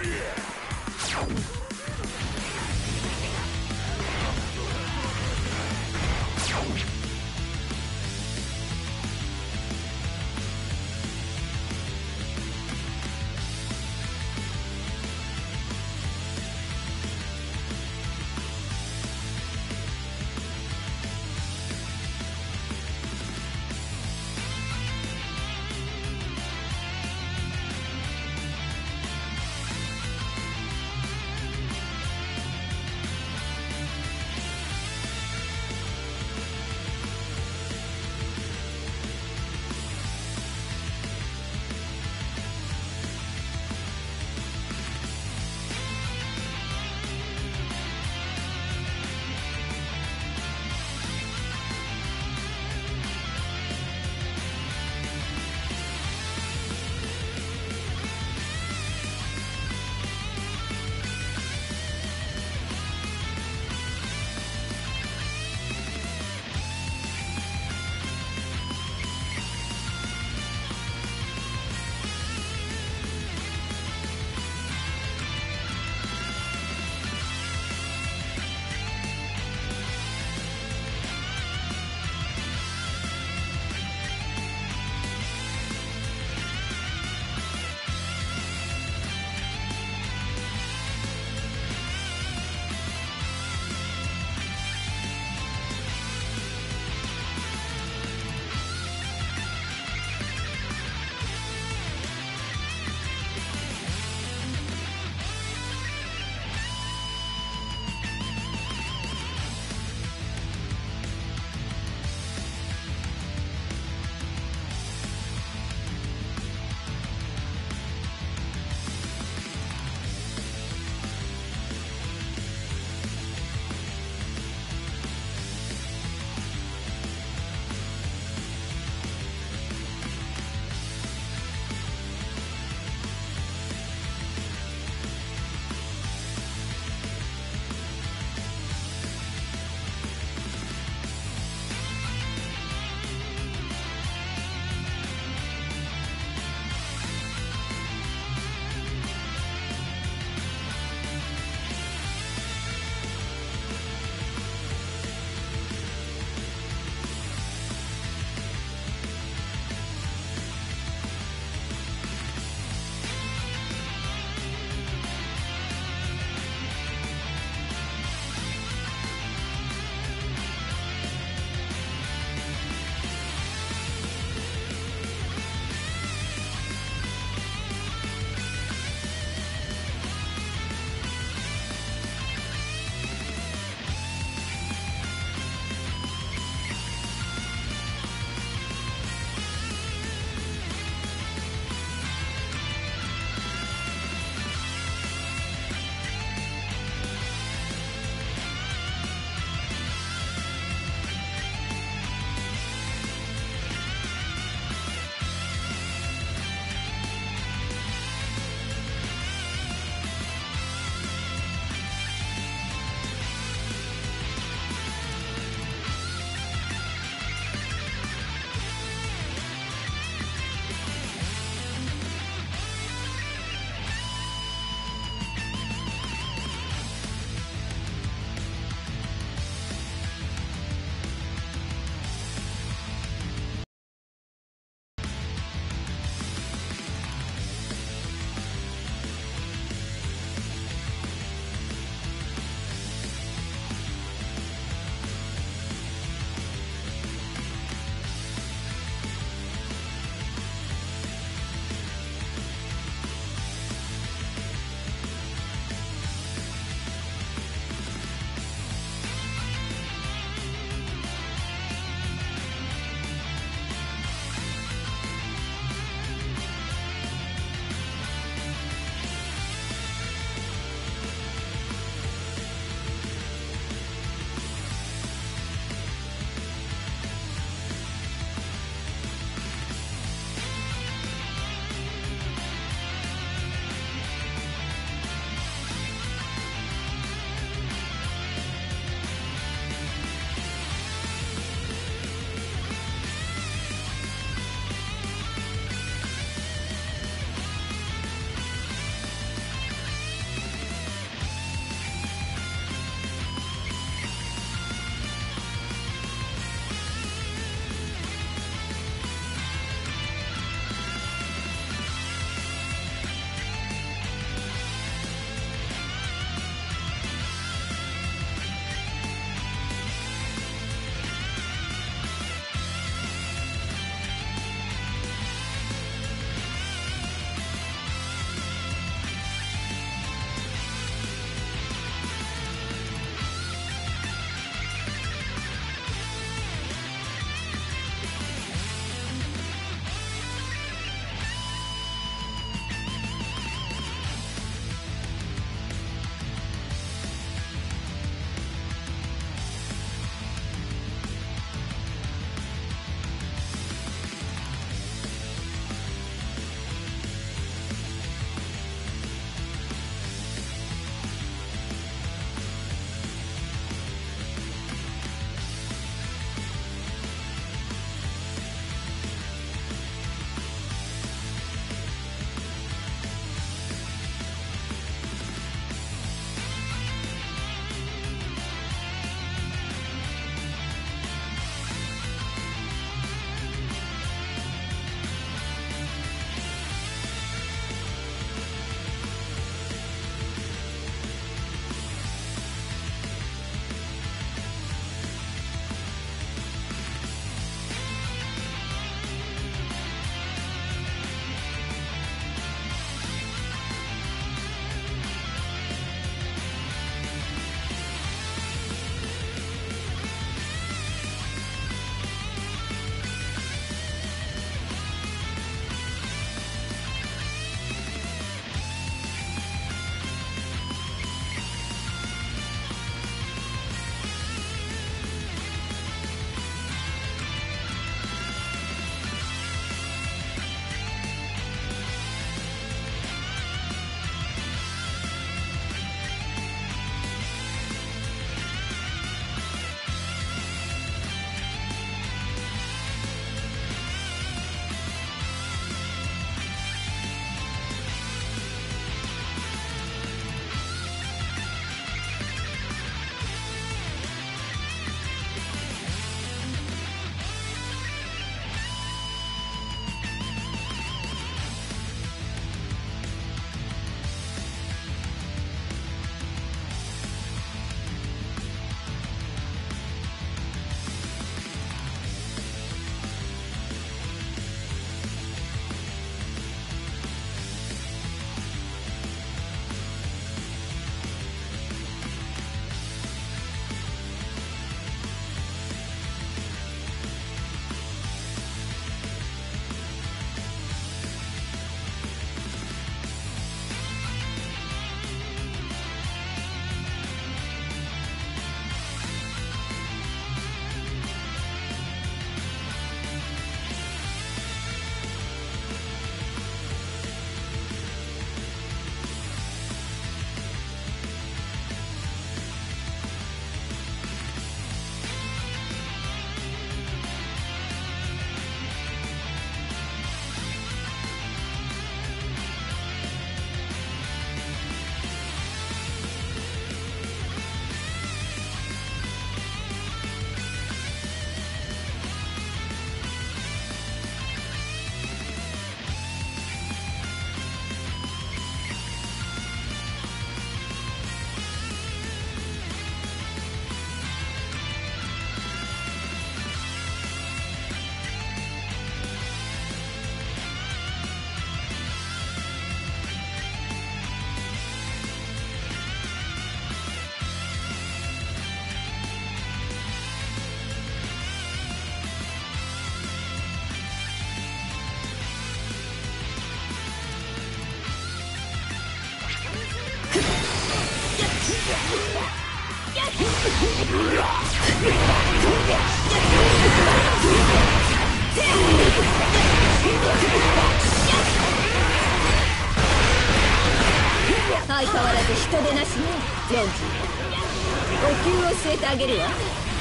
相変わらず人手なしね、ジョージ。お灸を据えてあげるわ。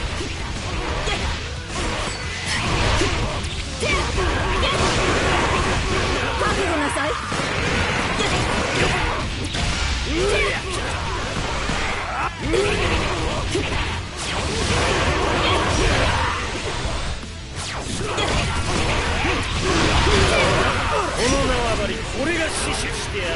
覚悟なさい。 この縄張り、俺が死守してやるよ。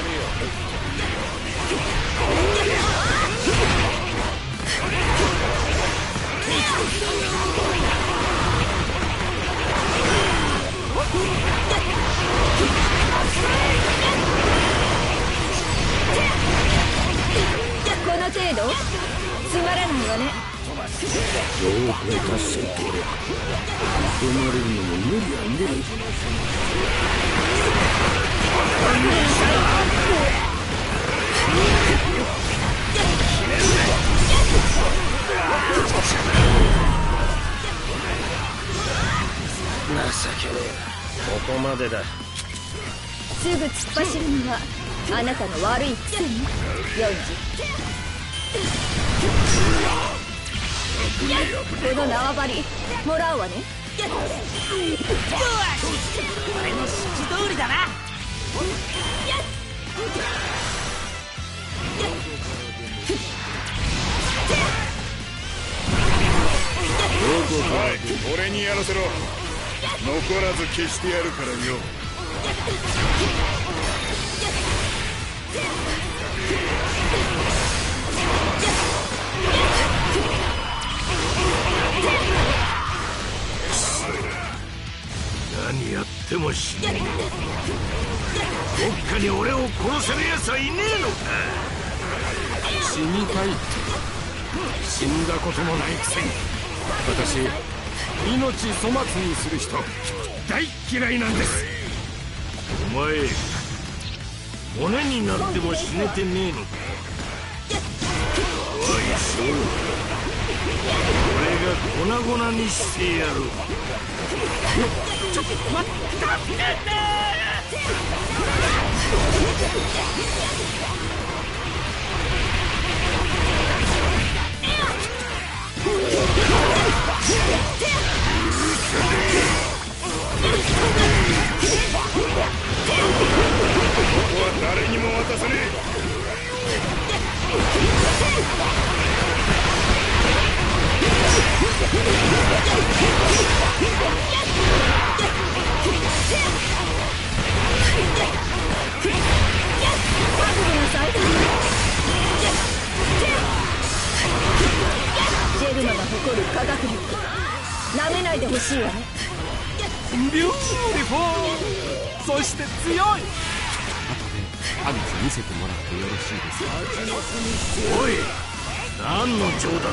この程度つまらないわね。 どう超えた戦闘力止まれるのも無理やね。 情けねえな。ここまでだ。 すぐ突っ走るのはあなたの悪い癖ね、ヨンジ。この縄張りもらうわね。 俺の指示通りだな。 おい、俺にやらせろ。残らず消してやるからよ。 何やっても死ねえ。どっかに俺を殺せる奴はいねえのか。 死にたいって死んだこともないくせに。私命粗末にする人大嫌いなんです。 お前骨になっても死ねてねえのか。おいそう、俺が粉々にしてやる。 ちょっと待って、助けてここは誰にも渡さねえ。 ジェルマが誇る科学力なめないでほしいわね。 ビューティフォー、そして強い。後でハグズ見せてもらってよろしいですか。 おい、何の冗談だ。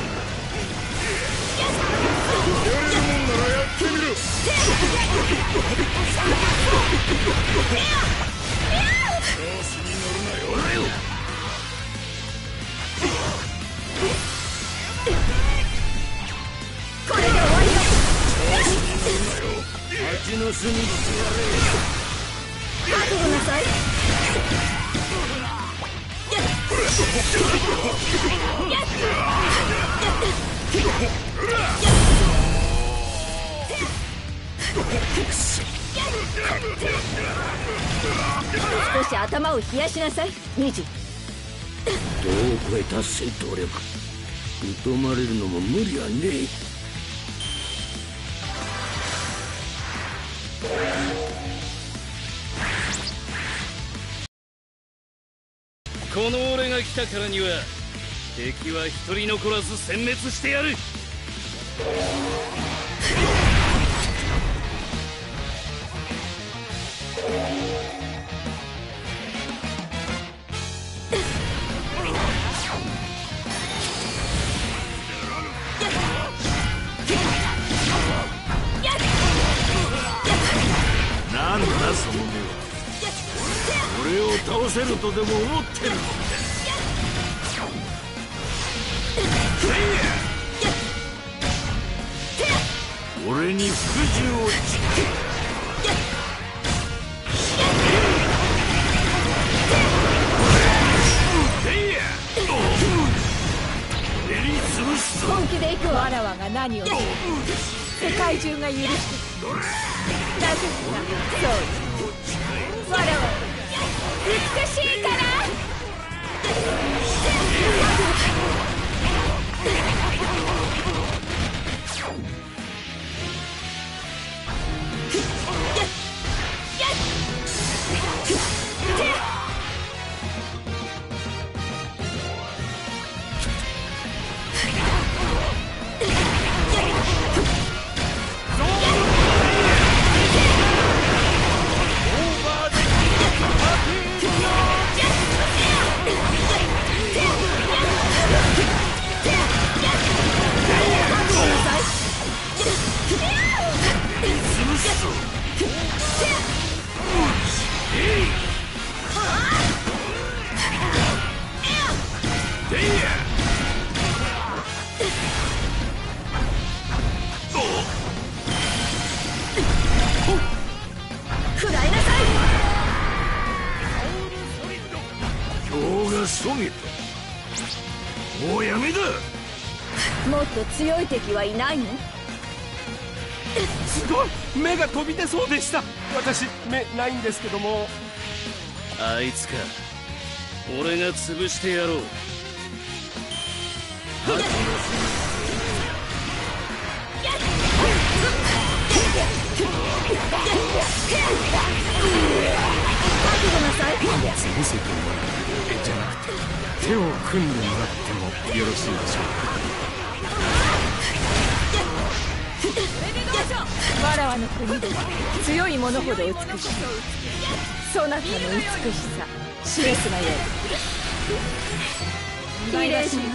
やれるもんならやってみろ。調子に乗るなよ。 これで終わりだ。 蜂の巣にしてや覚悟なさい。少し頭を冷やしなさい、ニジ。 どう超えた戦闘力疎まれるのも無理やねえ。 この俺が来たからには敵は一人残らず殲滅してやる。 なんだその目は。俺を倒せるとでも思ってるのか。 に服従を誓う。 本気で行くわ。わらわが何をする、世界中が許してくれる。なぜならそうわらわ美しいから。 食らいなさい。 今日がそげた。もうやめだ。 もっと強い敵はいないの？ すごい、目が飛び出そうでした。私目ないんですけども。 あいつか。俺が潰してやろう。 覚悟なさい。 潰せと言われるじゃなくて、手を組んでもらってもよろしいでしょうか。 わらわの国では強い者ほど美しい。そなたの美しさ示すがよい。 綺麗じゃん。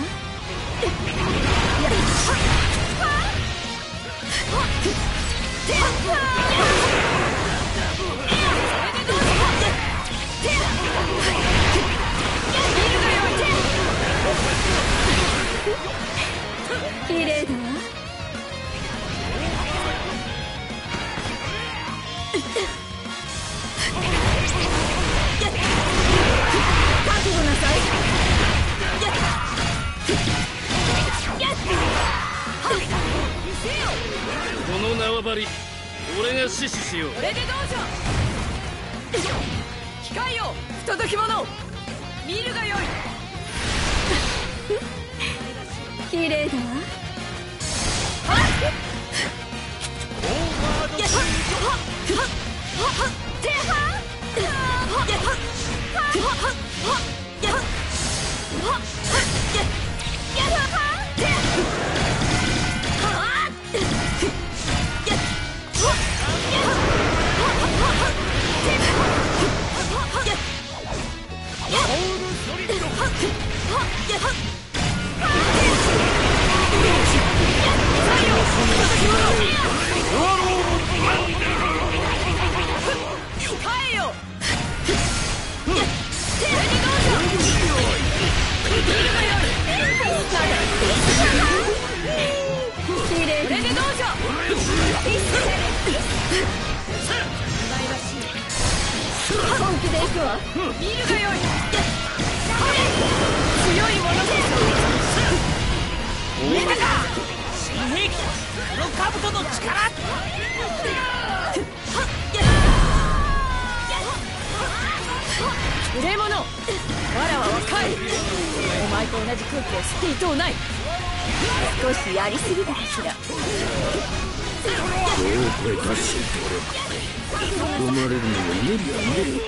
綺麗だわ。覚悟なさい。 この縄張り、俺が死守しよう。 これでどうじゃ。控えよ不届き者、見るがよい。 綺麗だわ。 控えよ。 綺麗これでどうじゃ。 本気で行くわ。 見るがよい。強い者こそ。見えたか。新兵器黒カブトの力。無礼者、わらわは帰る。お前と同じ空気を吸っていとうない。 少しやりすぎたかしら。 これ出し生まれるのも無理だね。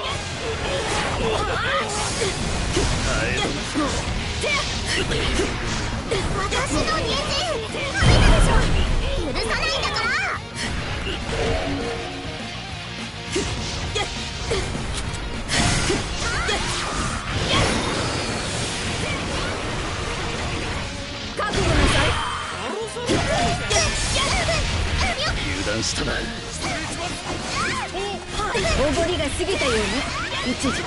私の人参食べたでしょ。許さないんだから。 覚悟なさい。 油断したな。 おごりが過ぎたようね、一時。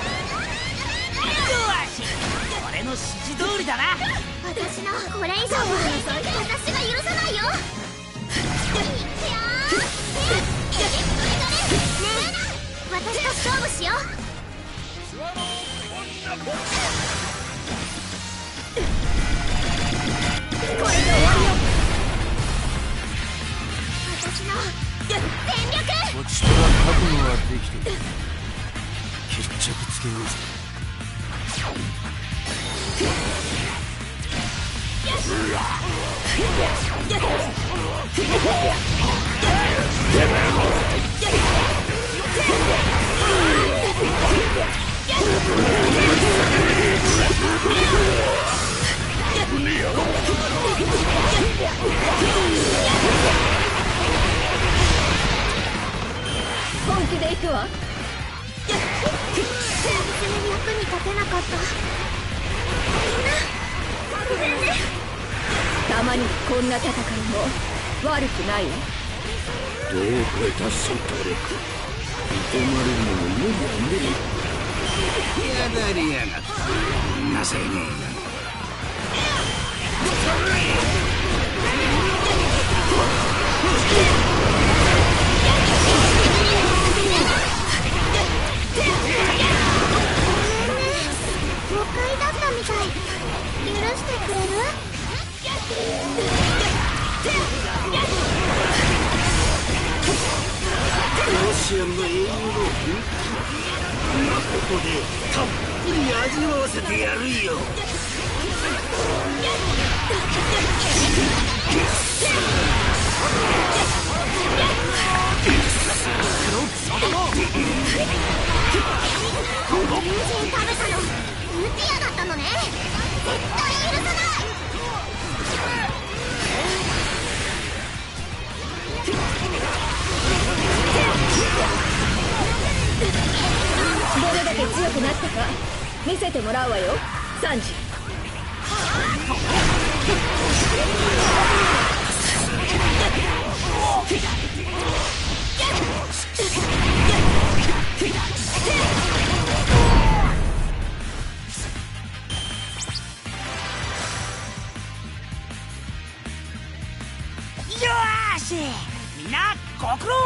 俺の指示通りだな。 私のこれ以上は私が許さないよ。いくよー。 私と勝負しよう。これで終わりよ。私の全力。 こちとら覚悟はできてる。決着つけようぜ。 本気で行くわ。 別に役に立てなかった。みんな全然。 たまにこんな戦いも悪くないわ。 どう超えたソトレク認まれるのも嫌だね。やだりやがった情けねえな。 誤解だったみたい。許してくれる？ ロシアンの英雄の本気、今ここでたっぷり味わわせてやるよ。 人参食べたのルティアだったのね。絶対許さない。 どれだけ強くなったか見せてもらうわよ、サンジ。 よーし、みんなご苦労。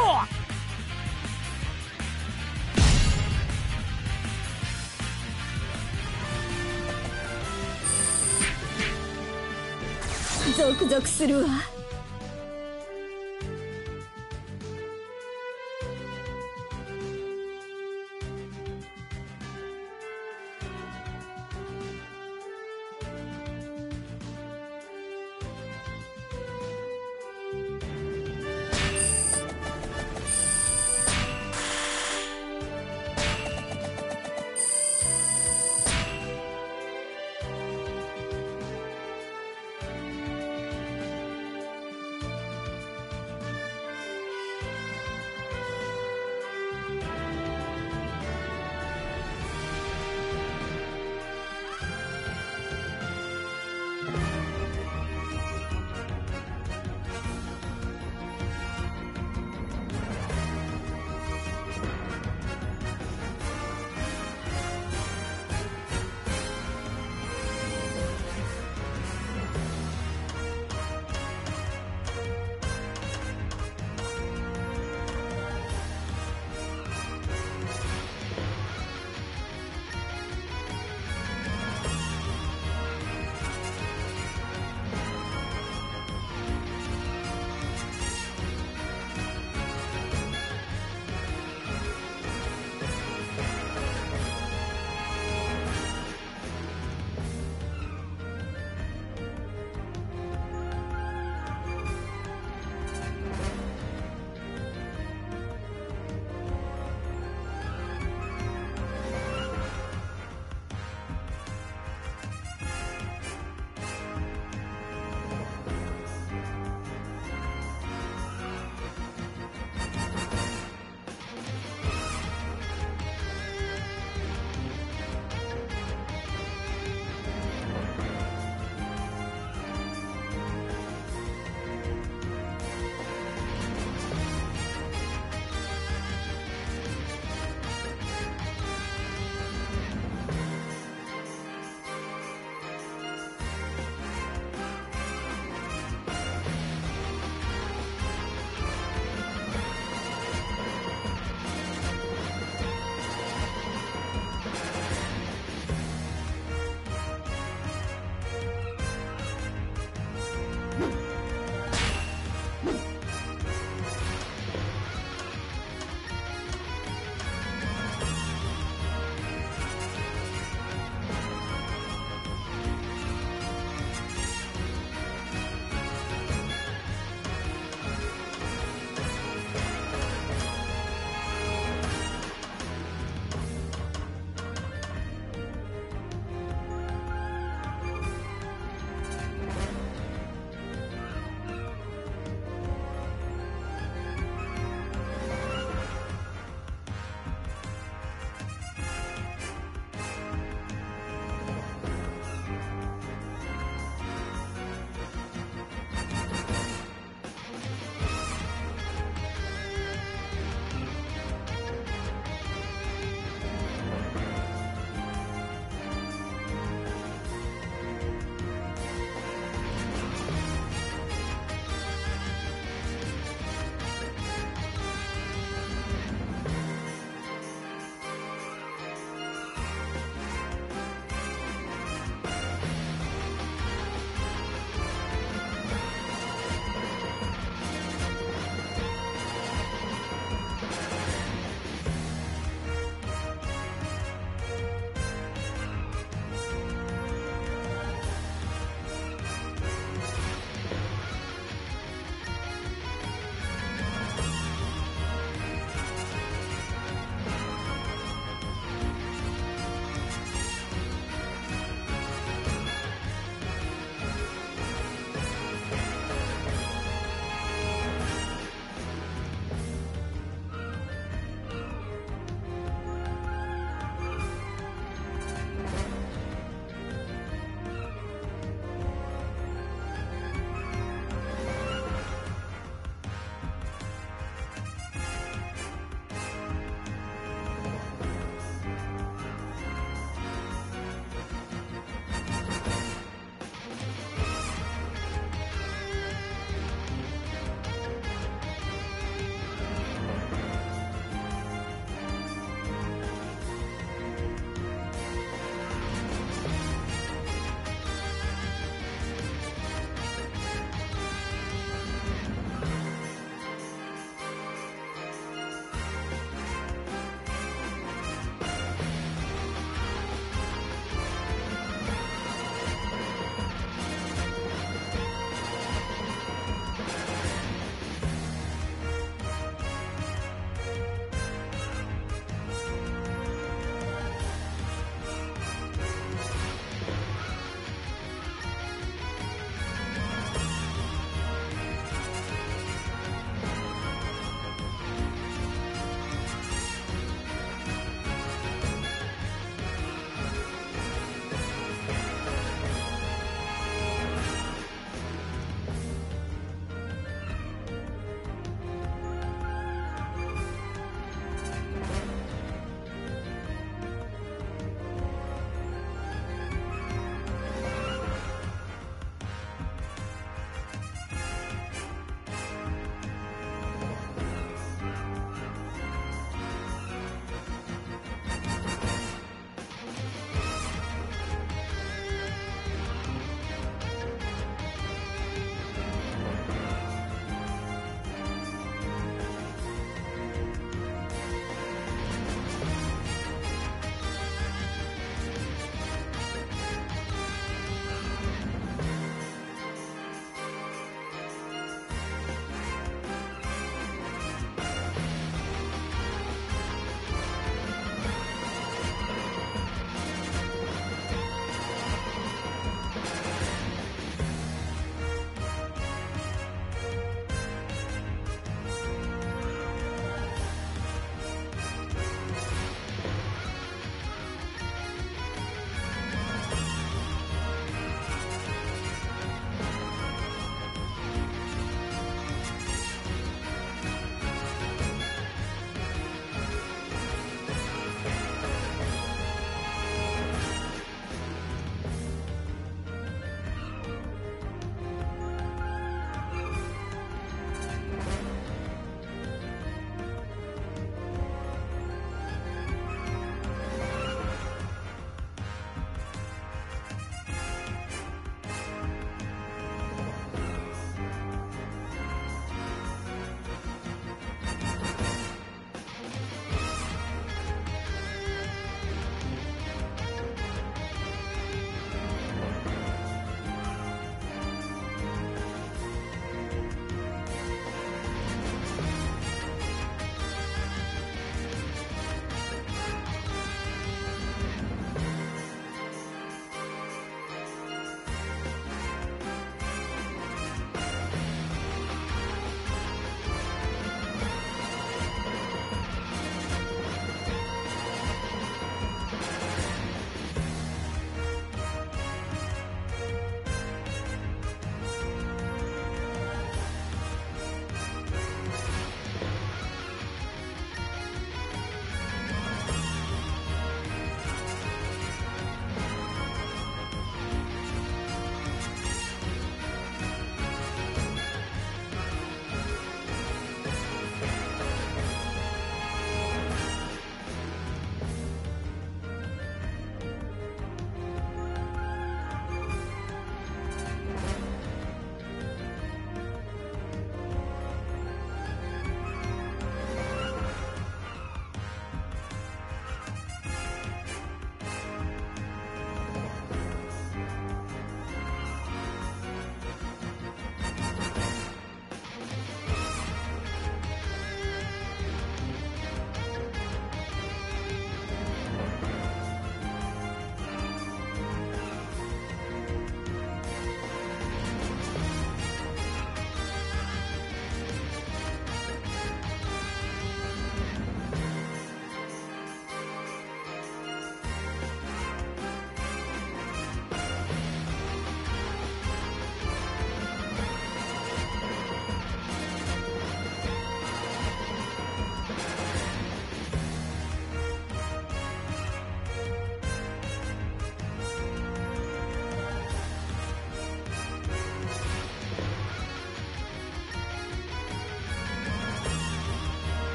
ゾクゾクするわ。 よ。